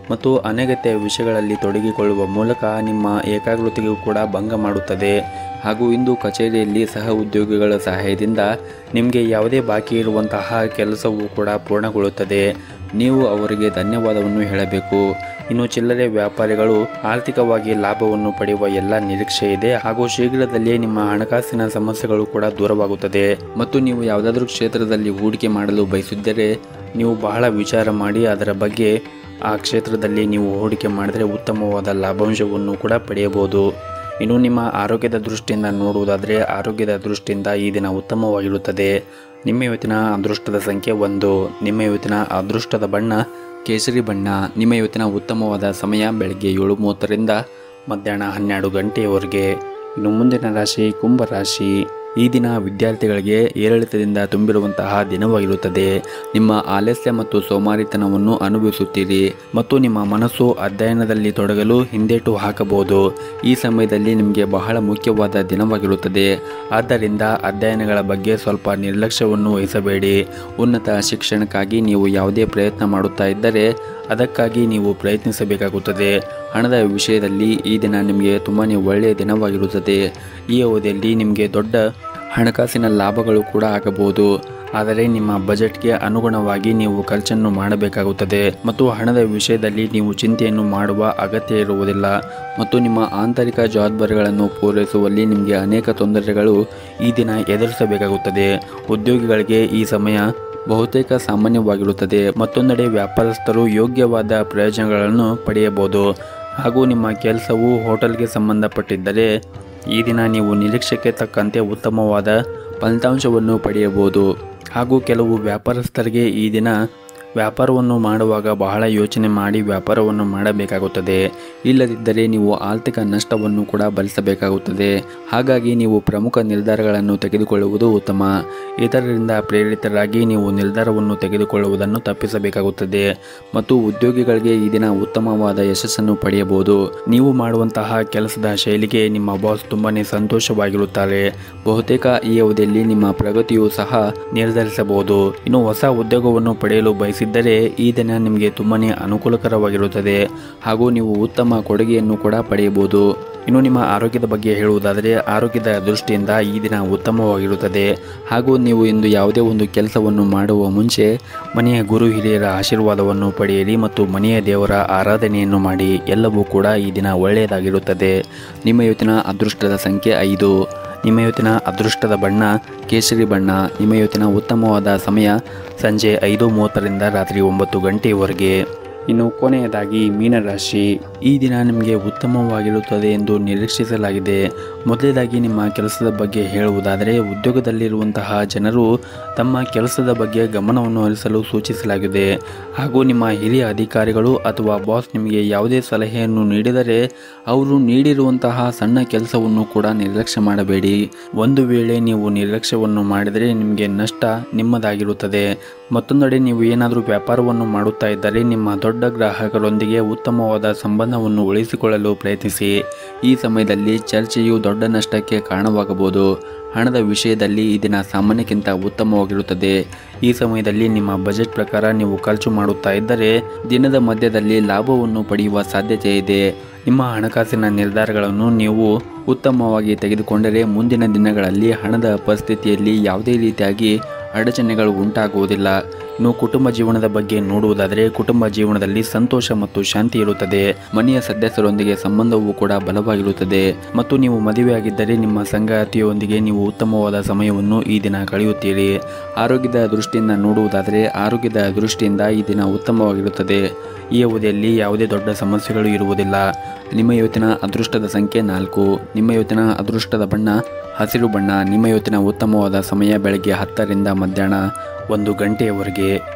ಮತ್ತು ಅನಗತ್ಯ ವಿಷಯಗಳಲ್ಲಿ ತೊಡಗಿಕೊಳ್ಳುವ ಮೂಲಕ ನಿಮ್ಮ ಏಕಾಗ್ರತೆಗೂ ಕೂಡ ಭಂಗ ಮಾಡುತ್ತದೆ. ಹಾಗೂ ಇಂದು ಕಚೇರಿಯಲ್ಲಿ ಸಹ ಉದ್ಯೋಗಿಗಳ ಸಹಾಯದಿಂದ ನಿಮಗೆ ಯಾವುದೇ ಬಾಕಿ ಇರುವಂತಹ ಕೆಲಸವೂ ಕೂಡ ಪೂರ್ಣಗೊಳ್ಳುತ್ತದೆ. ನೀವು ಅವರಿಗೆ ಧನ್ಯವಾದವನ್ನು ಹೇಳಬೇಕು. ಇನ್ನು ಚಿಲ್ಲರೆ ವ್ಯಾಪಾರಿಗಳು ಆರ್ಥಿಕವಾಗಿ ಲಾಭವನ್ನು ಪಡೆಯುವ ಎಲ್ಲ ನಿರೀಕ್ಷೆ ಇದೆ ಹಾಗೂ ಶೀಘ್ರದಲ್ಲಿಯೇ ನಿಮ್ಮ ಹಣಕಾಸಿನ ಸಮಸ್ಯೆಗಳು ಕೂಡ ದೂರವಾಗುತ್ತದೆ. ಮತ್ತು ನೀವು ಯಾವುದಾದ್ರೂ ಕ್ಷೇತ್ರದಲ್ಲಿ ಹೂಡಿಕೆ ಮಾಡಲು ಬಯಸಿದ್ದರೆ ನೀವು ಬಹಳ ವಿಚಾರ ಮಾಡಿ ಅದರ ಬಗ್ಗೆ ಆ ಕ್ಷೇತ್ರದಲ್ಲಿ ನೀವು ಹೂಡಿಕೆ ಮಾಡಿದರೆ ಉತ್ತಮವಾದ ಲಾಭಾಂಶವನ್ನು ಕೂಡ ಪಡೆಯಬಹುದು. ಇನ್ನು ನಿಮ್ಮ ಆರೋಗ್ಯದ ದೃಷ್ಟಿಯಿಂದ ನೋಡುವುದಾದರೆ ಆರೋಗ್ಯದ ದೃಷ್ಟಿಯಿಂದ ಈ ದಿನ ಉತ್ತಮವಾಗಿರುತ್ತದೆ. ನಿಮ್ಮ ಇವತ್ತಿನ ಅದೃಷ್ಟದ ಸಂಖ್ಯೆ ಒಂದು. ನಿಮ್ಮ ಇವತ್ತಿನ ಅದೃಷ್ಟದ ಬಣ್ಣ ಕೇಸರಿ ಬಣ್ಣ. ನಿಮ್ಮ ಇವತ್ತಿನ ಉತ್ತಮವಾದ ಸಮಯ ಬೆಳಗ್ಗೆ ಏಳು ಮೂವತ್ತರಿಂದ ಮಧ್ಯಾಹ್ನ ಹನ್ನೆರಡು ಗಂಟೆಯವರೆಗೆ. ಇನ್ನು ಮುಂದಿನ ರಾಶಿ ಕುಂಭರಾಶಿ. ಈ ದಿನ ವಿದ್ಯಾರ್ಥಿಗಳಿಗೆ ಏರಿಳಿತದಿಂದ ತುಂಬಿರುವಂತಹ ದಿನವಾಗಿರುತ್ತದೆ. ನಿಮ್ಮ ಆಲಸ್ಯ ಮತ್ತು ಸೋಮಾರಿತನವನ್ನು ಅನುಭವಿಸುತ್ತೀರಿ ಮತ್ತು ನಿಮ್ಮ ಮನಸ್ಸು ಅಧ್ಯಯನದಲ್ಲಿ ತೊಡಗಲು ಹಿಂದೇಟು ಹಾಕಬಹುದು. ಈ ಸಮಯದಲ್ಲಿ ನಿಮಗೆ ಬಹಳ ಮುಖ್ಯವಾದ ದಿನವಾಗಿರುತ್ತದೆ. ಆದ್ದರಿಂದ ಅಧ್ಯಯನಗಳ ಬಗ್ಗೆ ಸ್ವಲ್ಪ ನಿರ್ಲಕ್ಷ್ಯವನ್ನು ವಹಿಸಬೇಡಿ. ಉನ್ನತ ಶಿಕ್ಷಣಕ್ಕಾಗಿ ನೀವು ಯಾವುದೇ ಪ್ರಯತ್ನ ಮಾಡುತ್ತಾ ಇದ್ದರೆ ಅದಕ್ಕಾಗಿ ನೀವು ಪ್ರಯತ್ನಿಸಬೇಕಾಗುತ್ತದೆ. ಹಣದ ವಿಷಯದಲ್ಲಿ ಈ ದಿನ ನಿಮಗೆ ತುಂಬಾ ಒಳ್ಳೆಯ ದಿನವಾಗಿರುತ್ತದೆ. ಈ ಅವಧಿಯಲ್ಲಿ ನಿಮಗೆ ದೊಡ್ಡ ಹಣಕಾಸಿನ ಲಾಭಗಳು ಕೂಡ ಆಗಬಹುದು. ಆದರೆ ನಿಮ್ಮ ಬಜೆಟ್ಗೆ ಅನುಗುಣವಾಗಿ ನೀವು ಖರ್ಚನ್ನು ಮಾಡಬೇಕಾಗುತ್ತದೆ ಮತ್ತು ಹಣದ ವಿಷಯದಲ್ಲಿ ನೀವು ಚಿಂತೆಯನ್ನು ಮಾಡುವ ಅಗತ್ಯ ಇರುವುದಿಲ್ಲ. ಮತ್ತು ನಿಮ್ಮ ಆಂತರಿಕ ಜವಾಬ್ದಾರಿಗಳನ್ನು ಪೂರೈಸುವಲ್ಲಿ ನಿಮಗೆ ಅನೇಕ ತೊಂದರೆಗಳು ಈ ದಿನ ಎದುರಿಸಬೇಕಾಗುತ್ತದೆ. ಉದ್ಯೋಗಿಗಳಿಗೆ ಈ ಸಮಯ ಬಹುತೇಕ ಸಾಮಾನ್ಯವಾಗಿರುತ್ತದೆ. ಮತ್ತೊಂದೆಡೆ ವ್ಯಾಪಾರಸ್ಥರು ಯೋಗ್ಯವಾದ ಪ್ರಯೋಜನಗಳನ್ನು ಪಡೆಯಬಹುದು. ಹಾಗೂ ನಿಮ್ಮ ಕೆಲಸವು ಹೋಟೆಲ್ಗೆ ಸಂಬಂಧಪಟ್ಟಿದ್ದರೆ ಈ ದಿನ ನೀವು ನಿರೀಕ್ಷೆಗೆ ತಕ್ಕಂತೆ ಉತ್ತಮವಾದ ಫಲಿತಾಂಶವನ್ನು ಪಡೆಯಬಹುದು. ಹಾಗೂ ಕೆಲವು ವ್ಯಾಪಾರಸ್ಥರಿಗೆ ಈ ದಿನ ವ್ಯಾಪಾರವನ್ನು ಮಾಡುವಾಗ ಬಹಳ ಯೋಚನೆ ಮಾಡಿ ವ್ಯಾಪಾರವನ್ನು ಮಾಡಬೇಕಾಗುತ್ತದೆ. ಇಲ್ಲದಿದ್ದರೆ ನೀವು ಆರ್ಥಿಕ ನಷ್ಟವನ್ನು ಕೂಡ ಭರಿಸಬೇಕಾಗುತ್ತದೆ. ಹಾಗಾಗಿ ನೀವು ಪ್ರಮುಖ ನಿರ್ಧಾರಗಳನ್ನು ತೆಗೆದುಕೊಳ್ಳುವುದು ಉತ್ತಮ. ಇತರರಿಂದ ಪ್ರೇರಿತರಾಗಿ ನೀವು ನಿರ್ಧಾರವನ್ನು ತೆಗೆದುಕೊಳ್ಳುವುದನ್ನು ತಪ್ಪಿಸಬೇಕಾಗುತ್ತದೆ. ಮತ್ತು ಉದ್ಯೋಗಿಗಳಿಗೆ ಈ ದಿನ ಉತ್ತಮವಾದ ಯಶಸ್ಸನ್ನು ಪಡೆಯಬಹುದು. ನೀವು ಮಾಡುವಂತಹ ಕೆಲಸದ ಶೈಲಿಗೆ ನಿಮ್ಮ ಬಾಸ್ ತುಂಬಾನೇ ಸಂತೋಷವಾಗಿರುತ್ತಾರೆ. ಬಹುತೇಕ ಈ ಅವಧಿಯಲ್ಲಿ ನಿಮ್ಮ ಪ್ರಗತಿಯು ಸಹ ನಿರ್ಧರಿಸಬಹುದು. ಇನ್ನು ಹೊಸ ಉದ್ಯೋಗವನ್ನು ಪಡೆಯಲು ಬಯಸಿ ದರೆ ಈ ದಿನ ನಿಮಗೆ ತುಂಬಾನೇ ಅನುಕೂಲಕರವಾಗಿರುತ್ತದೆ ಹಾಗೂ ನೀವು ಉತ್ತಮ ಕೊಡುಗೆಯನ್ನು ಕೂಡ ಪಡೆಯಬಹುದು. ಇನ್ನು ನಿಮ್ಮ ಆರೋಗ್ಯದ ಬಗ್ಗೆ ಹೇಳುವುದಾದರೆ ಆರೋಗ್ಯದ ದೃಷ್ಟಿಯಿಂದ ಈ ದಿನ ಉತ್ತಮವಾಗಿರುತ್ತದೆ. ಹಾಗೂ ನೀವು ಇಂದು ಯಾವುದೇ ಒಂದು ಕೆಲಸವನ್ನು ಮಾಡುವ ಮುಂಚೆ ಮನೆಯ ಗುರು ಹಿರಿಯರ ಆಶೀರ್ವಾದವನ್ನು ಪಡೆಯಿರಿ ಮತ್ತು ಮನೆಯ ದೇವರ ಆರಾಧನೆಯನ್ನು ಮಾಡಿ. ಎಲ್ಲವೂ ಕೂಡ ಈ ದಿನ ಒಳ್ಳೆಯದಾಗಿರುತ್ತದೆ. ನಿಮ್ಮ ಇವತ್ತಿನ ಅದೃಷ್ಟದ ಸಂಖ್ಯೆ ಐದು. ನಿಮ್ಮ ಇವತ್ತಿನ ಅದೃಷ್ಟದ ಬಣ್ಣ ಕೇಸರಿ ಬಣ್ಣ. ನಿಮ್ಮ ಇವತ್ತಿನ ಉತ್ತಮವಾದ ಸಮಯ ಸಂಜೆ ಐದು ಮೂವತ್ತರಿಂದ ರಾತ್ರಿ ಒಂಬತ್ತು ಗಂಟೆಯವರೆಗೆ. ಇನ್ನು ಕೊನೆಯದಾಗಿ ಮೀನರಾಶಿ. ಈ ದಿನ ನಿಮಗೆ ಉತ್ತಮವಾಗಿರುತ್ತದೆ ಎಂದು ನಿರೀಕ್ಷಿಸಲಾಗಿದೆ. ಮೊದಲನೇದಾಗಿ ನಿಮ್ಮ ಕೆಲಸದ ಬಗ್ಗೆ ಹೇಳುವುದಾದರೆ ಉದ್ಯೋಗದಲ್ಲಿರುವಂತಹ ಜನರು ತಮ್ಮ ಕೆಲಸದ ಬಗ್ಗೆ ಗಮನವನ್ನು ಹರಿಸಲು ಸೂಚಿಸಲಾಗಿದೆ. ಹಾಗೂ ನಿಮ್ಮ ಹಿರಿಯ ಅಧಿಕಾರಿಗಳು ಅಥವಾ ಬಾಸ್ ನಿಮಗೆ ಯಾವುದೇ ಸಲಹೆಯನ್ನು ನೀಡಿದರೆ ಅವರು ನೀಡಿರುವಂತಹ ಸಣ್ಣ ಕೆಲಸವನ್ನು ಕೂಡ ನಿರ್ಲಕ್ಷ್ಯ ಮಾಡಬೇಡಿ. ಒಂದು ವೇಳೆ ನೀವು ನಿರ್ಲಕ್ಷ್ಯವನ್ನು ಮಾಡಿದರೆ ನಿಮಗೆ ನಷ್ಟ ನಿಮ್ಮದಾಗಿರುತ್ತದೆ. ಮತ್ತೊಂದೆಡೆ ನೀವು ಏನಾದರೂ ವ್ಯಾಪಾರವನ್ನು ಮಾಡುತ್ತಾ ಇದ್ದರೆ ನಿಮ್ಮ ದೊಡ್ಡ ಗ್ರಾಹಕರೊಂದಿಗೆ ಉತ್ತಮವಾದ ಸಂಬಂಧವನ್ನು ಉಳಿಸಿಕೊಳ್ಳಲು ಪ್ರಯತ್ನಿಸಿ. ಈ ಸಮಯದಲ್ಲಿ ಚರ್ಚೆಯು ದೊಡ್ಡ ನಷ್ಟಕ್ಕೆ ಕಾರಣವಾಗಬಹುದು. ಹಣದ ವಿಷಯದಲ್ಲಿ ಈ ದಿನ ಸಾಮಾನ್ಯಕ್ಕಿಂತ ಉತ್ತಮವಾಗಿರುತ್ತದೆ. ಈ ಸಮಯದಲ್ಲಿ ನಿಮ್ಮ ಬಜೆಟ್ ಪ್ರಕಾರ ನೀವು ಖರ್ಚು ಮಾಡುತ್ತಾ ಇದ್ದರೆ ದಿನದ ಮಧ್ಯದಲ್ಲಿ ಲಾಭವನ್ನು ಪಡೆಯುವ ಸಾಧ್ಯತೆ ಇದೆ. ನಿಮ್ಮ ಹಣಕಾಸಿನ ನಿರ್ಧಾರಗಳನ್ನು ನೀವು ಉತ್ತಮವಾಗಿ ತೆಗೆದುಕೊಂಡರೆ ಮುಂದಿನ ದಿನಗಳಲ್ಲಿ ಹಣದ ಪರಿಸ್ಥಿತಿಯಲ್ಲಿ ಯಾವುದೇ ರೀತಿಯಾಗಿ ಅಡಚಣೆಗಳು ಉಂಟಾಗುವುದಿಲ್ಲ. ಇನ್ನು ಕುಟುಂಬ ಜೀವನದ ಬಗ್ಗೆ ನೋಡುವುದಾದರೆ ಕುಟುಂಬ ಜೀವನದಲ್ಲಿ ಸಂತೋಷ ಮತ್ತು ಶಾಂತಿ ಇರುತ್ತದೆ. ಮನೆಯ ಸದಸ್ಯರೊಂದಿಗೆ ಸಂಬಂಧವೂ ಕೂಡ ಬಲವಾಗಿರುತ್ತದೆ. ಮತ್ತು ನೀವು ಮದುವೆಯಾಗಿದ್ದರೆ ನಿಮ್ಮ ಸಂಗಾತಿಯೊಂದಿಗೆ ನೀವು ಉತ್ತಮವಾದ ಸಮಯವನ್ನು ಈ ದಿನ ಕಳೆಯುತ್ತೀರಿ. ಆರೋಗ್ಯದ ದೃಷ್ಟಿಯಿಂದ ನೋಡುವುದಾದರೆ ಆರೋಗ್ಯದ ದೃಷ್ಟಿಯಿಂದ ಈ ದಿನ ಉತ್ತಮವಾಗಿರುತ್ತದೆ. ಈ ಅವಧಿಯಲ್ಲಿ ಯಾವುದೇ ದೊಡ್ಡ ಸಮಸ್ಯೆಗಳು ಇರುವುದಿಲ್ಲ. ನಿಮ್ಮ ಇವತ್ತಿನ ಅದೃಷ್ಟದ ಸಂಖ್ಯೆ ನಾಲ್ಕು. ನಿಮ್ಮ ಇವತ್ತಿನ ಅದೃಷ್ಟದ ಬಣ್ಣ ಹಸಿರು ಬಣ್ಣ. ನಿಮ್ಮ ಇವತ್ತಿನ ಉತ್ತಮವಾದ ಸಮಯ ಬೆಳಗ್ಗೆ ಹತ್ತರಿಂದ ಮಧ್ಯಾಹ್ನ ಒಂದು ಗಂಟೆಯವರೆಗೆ.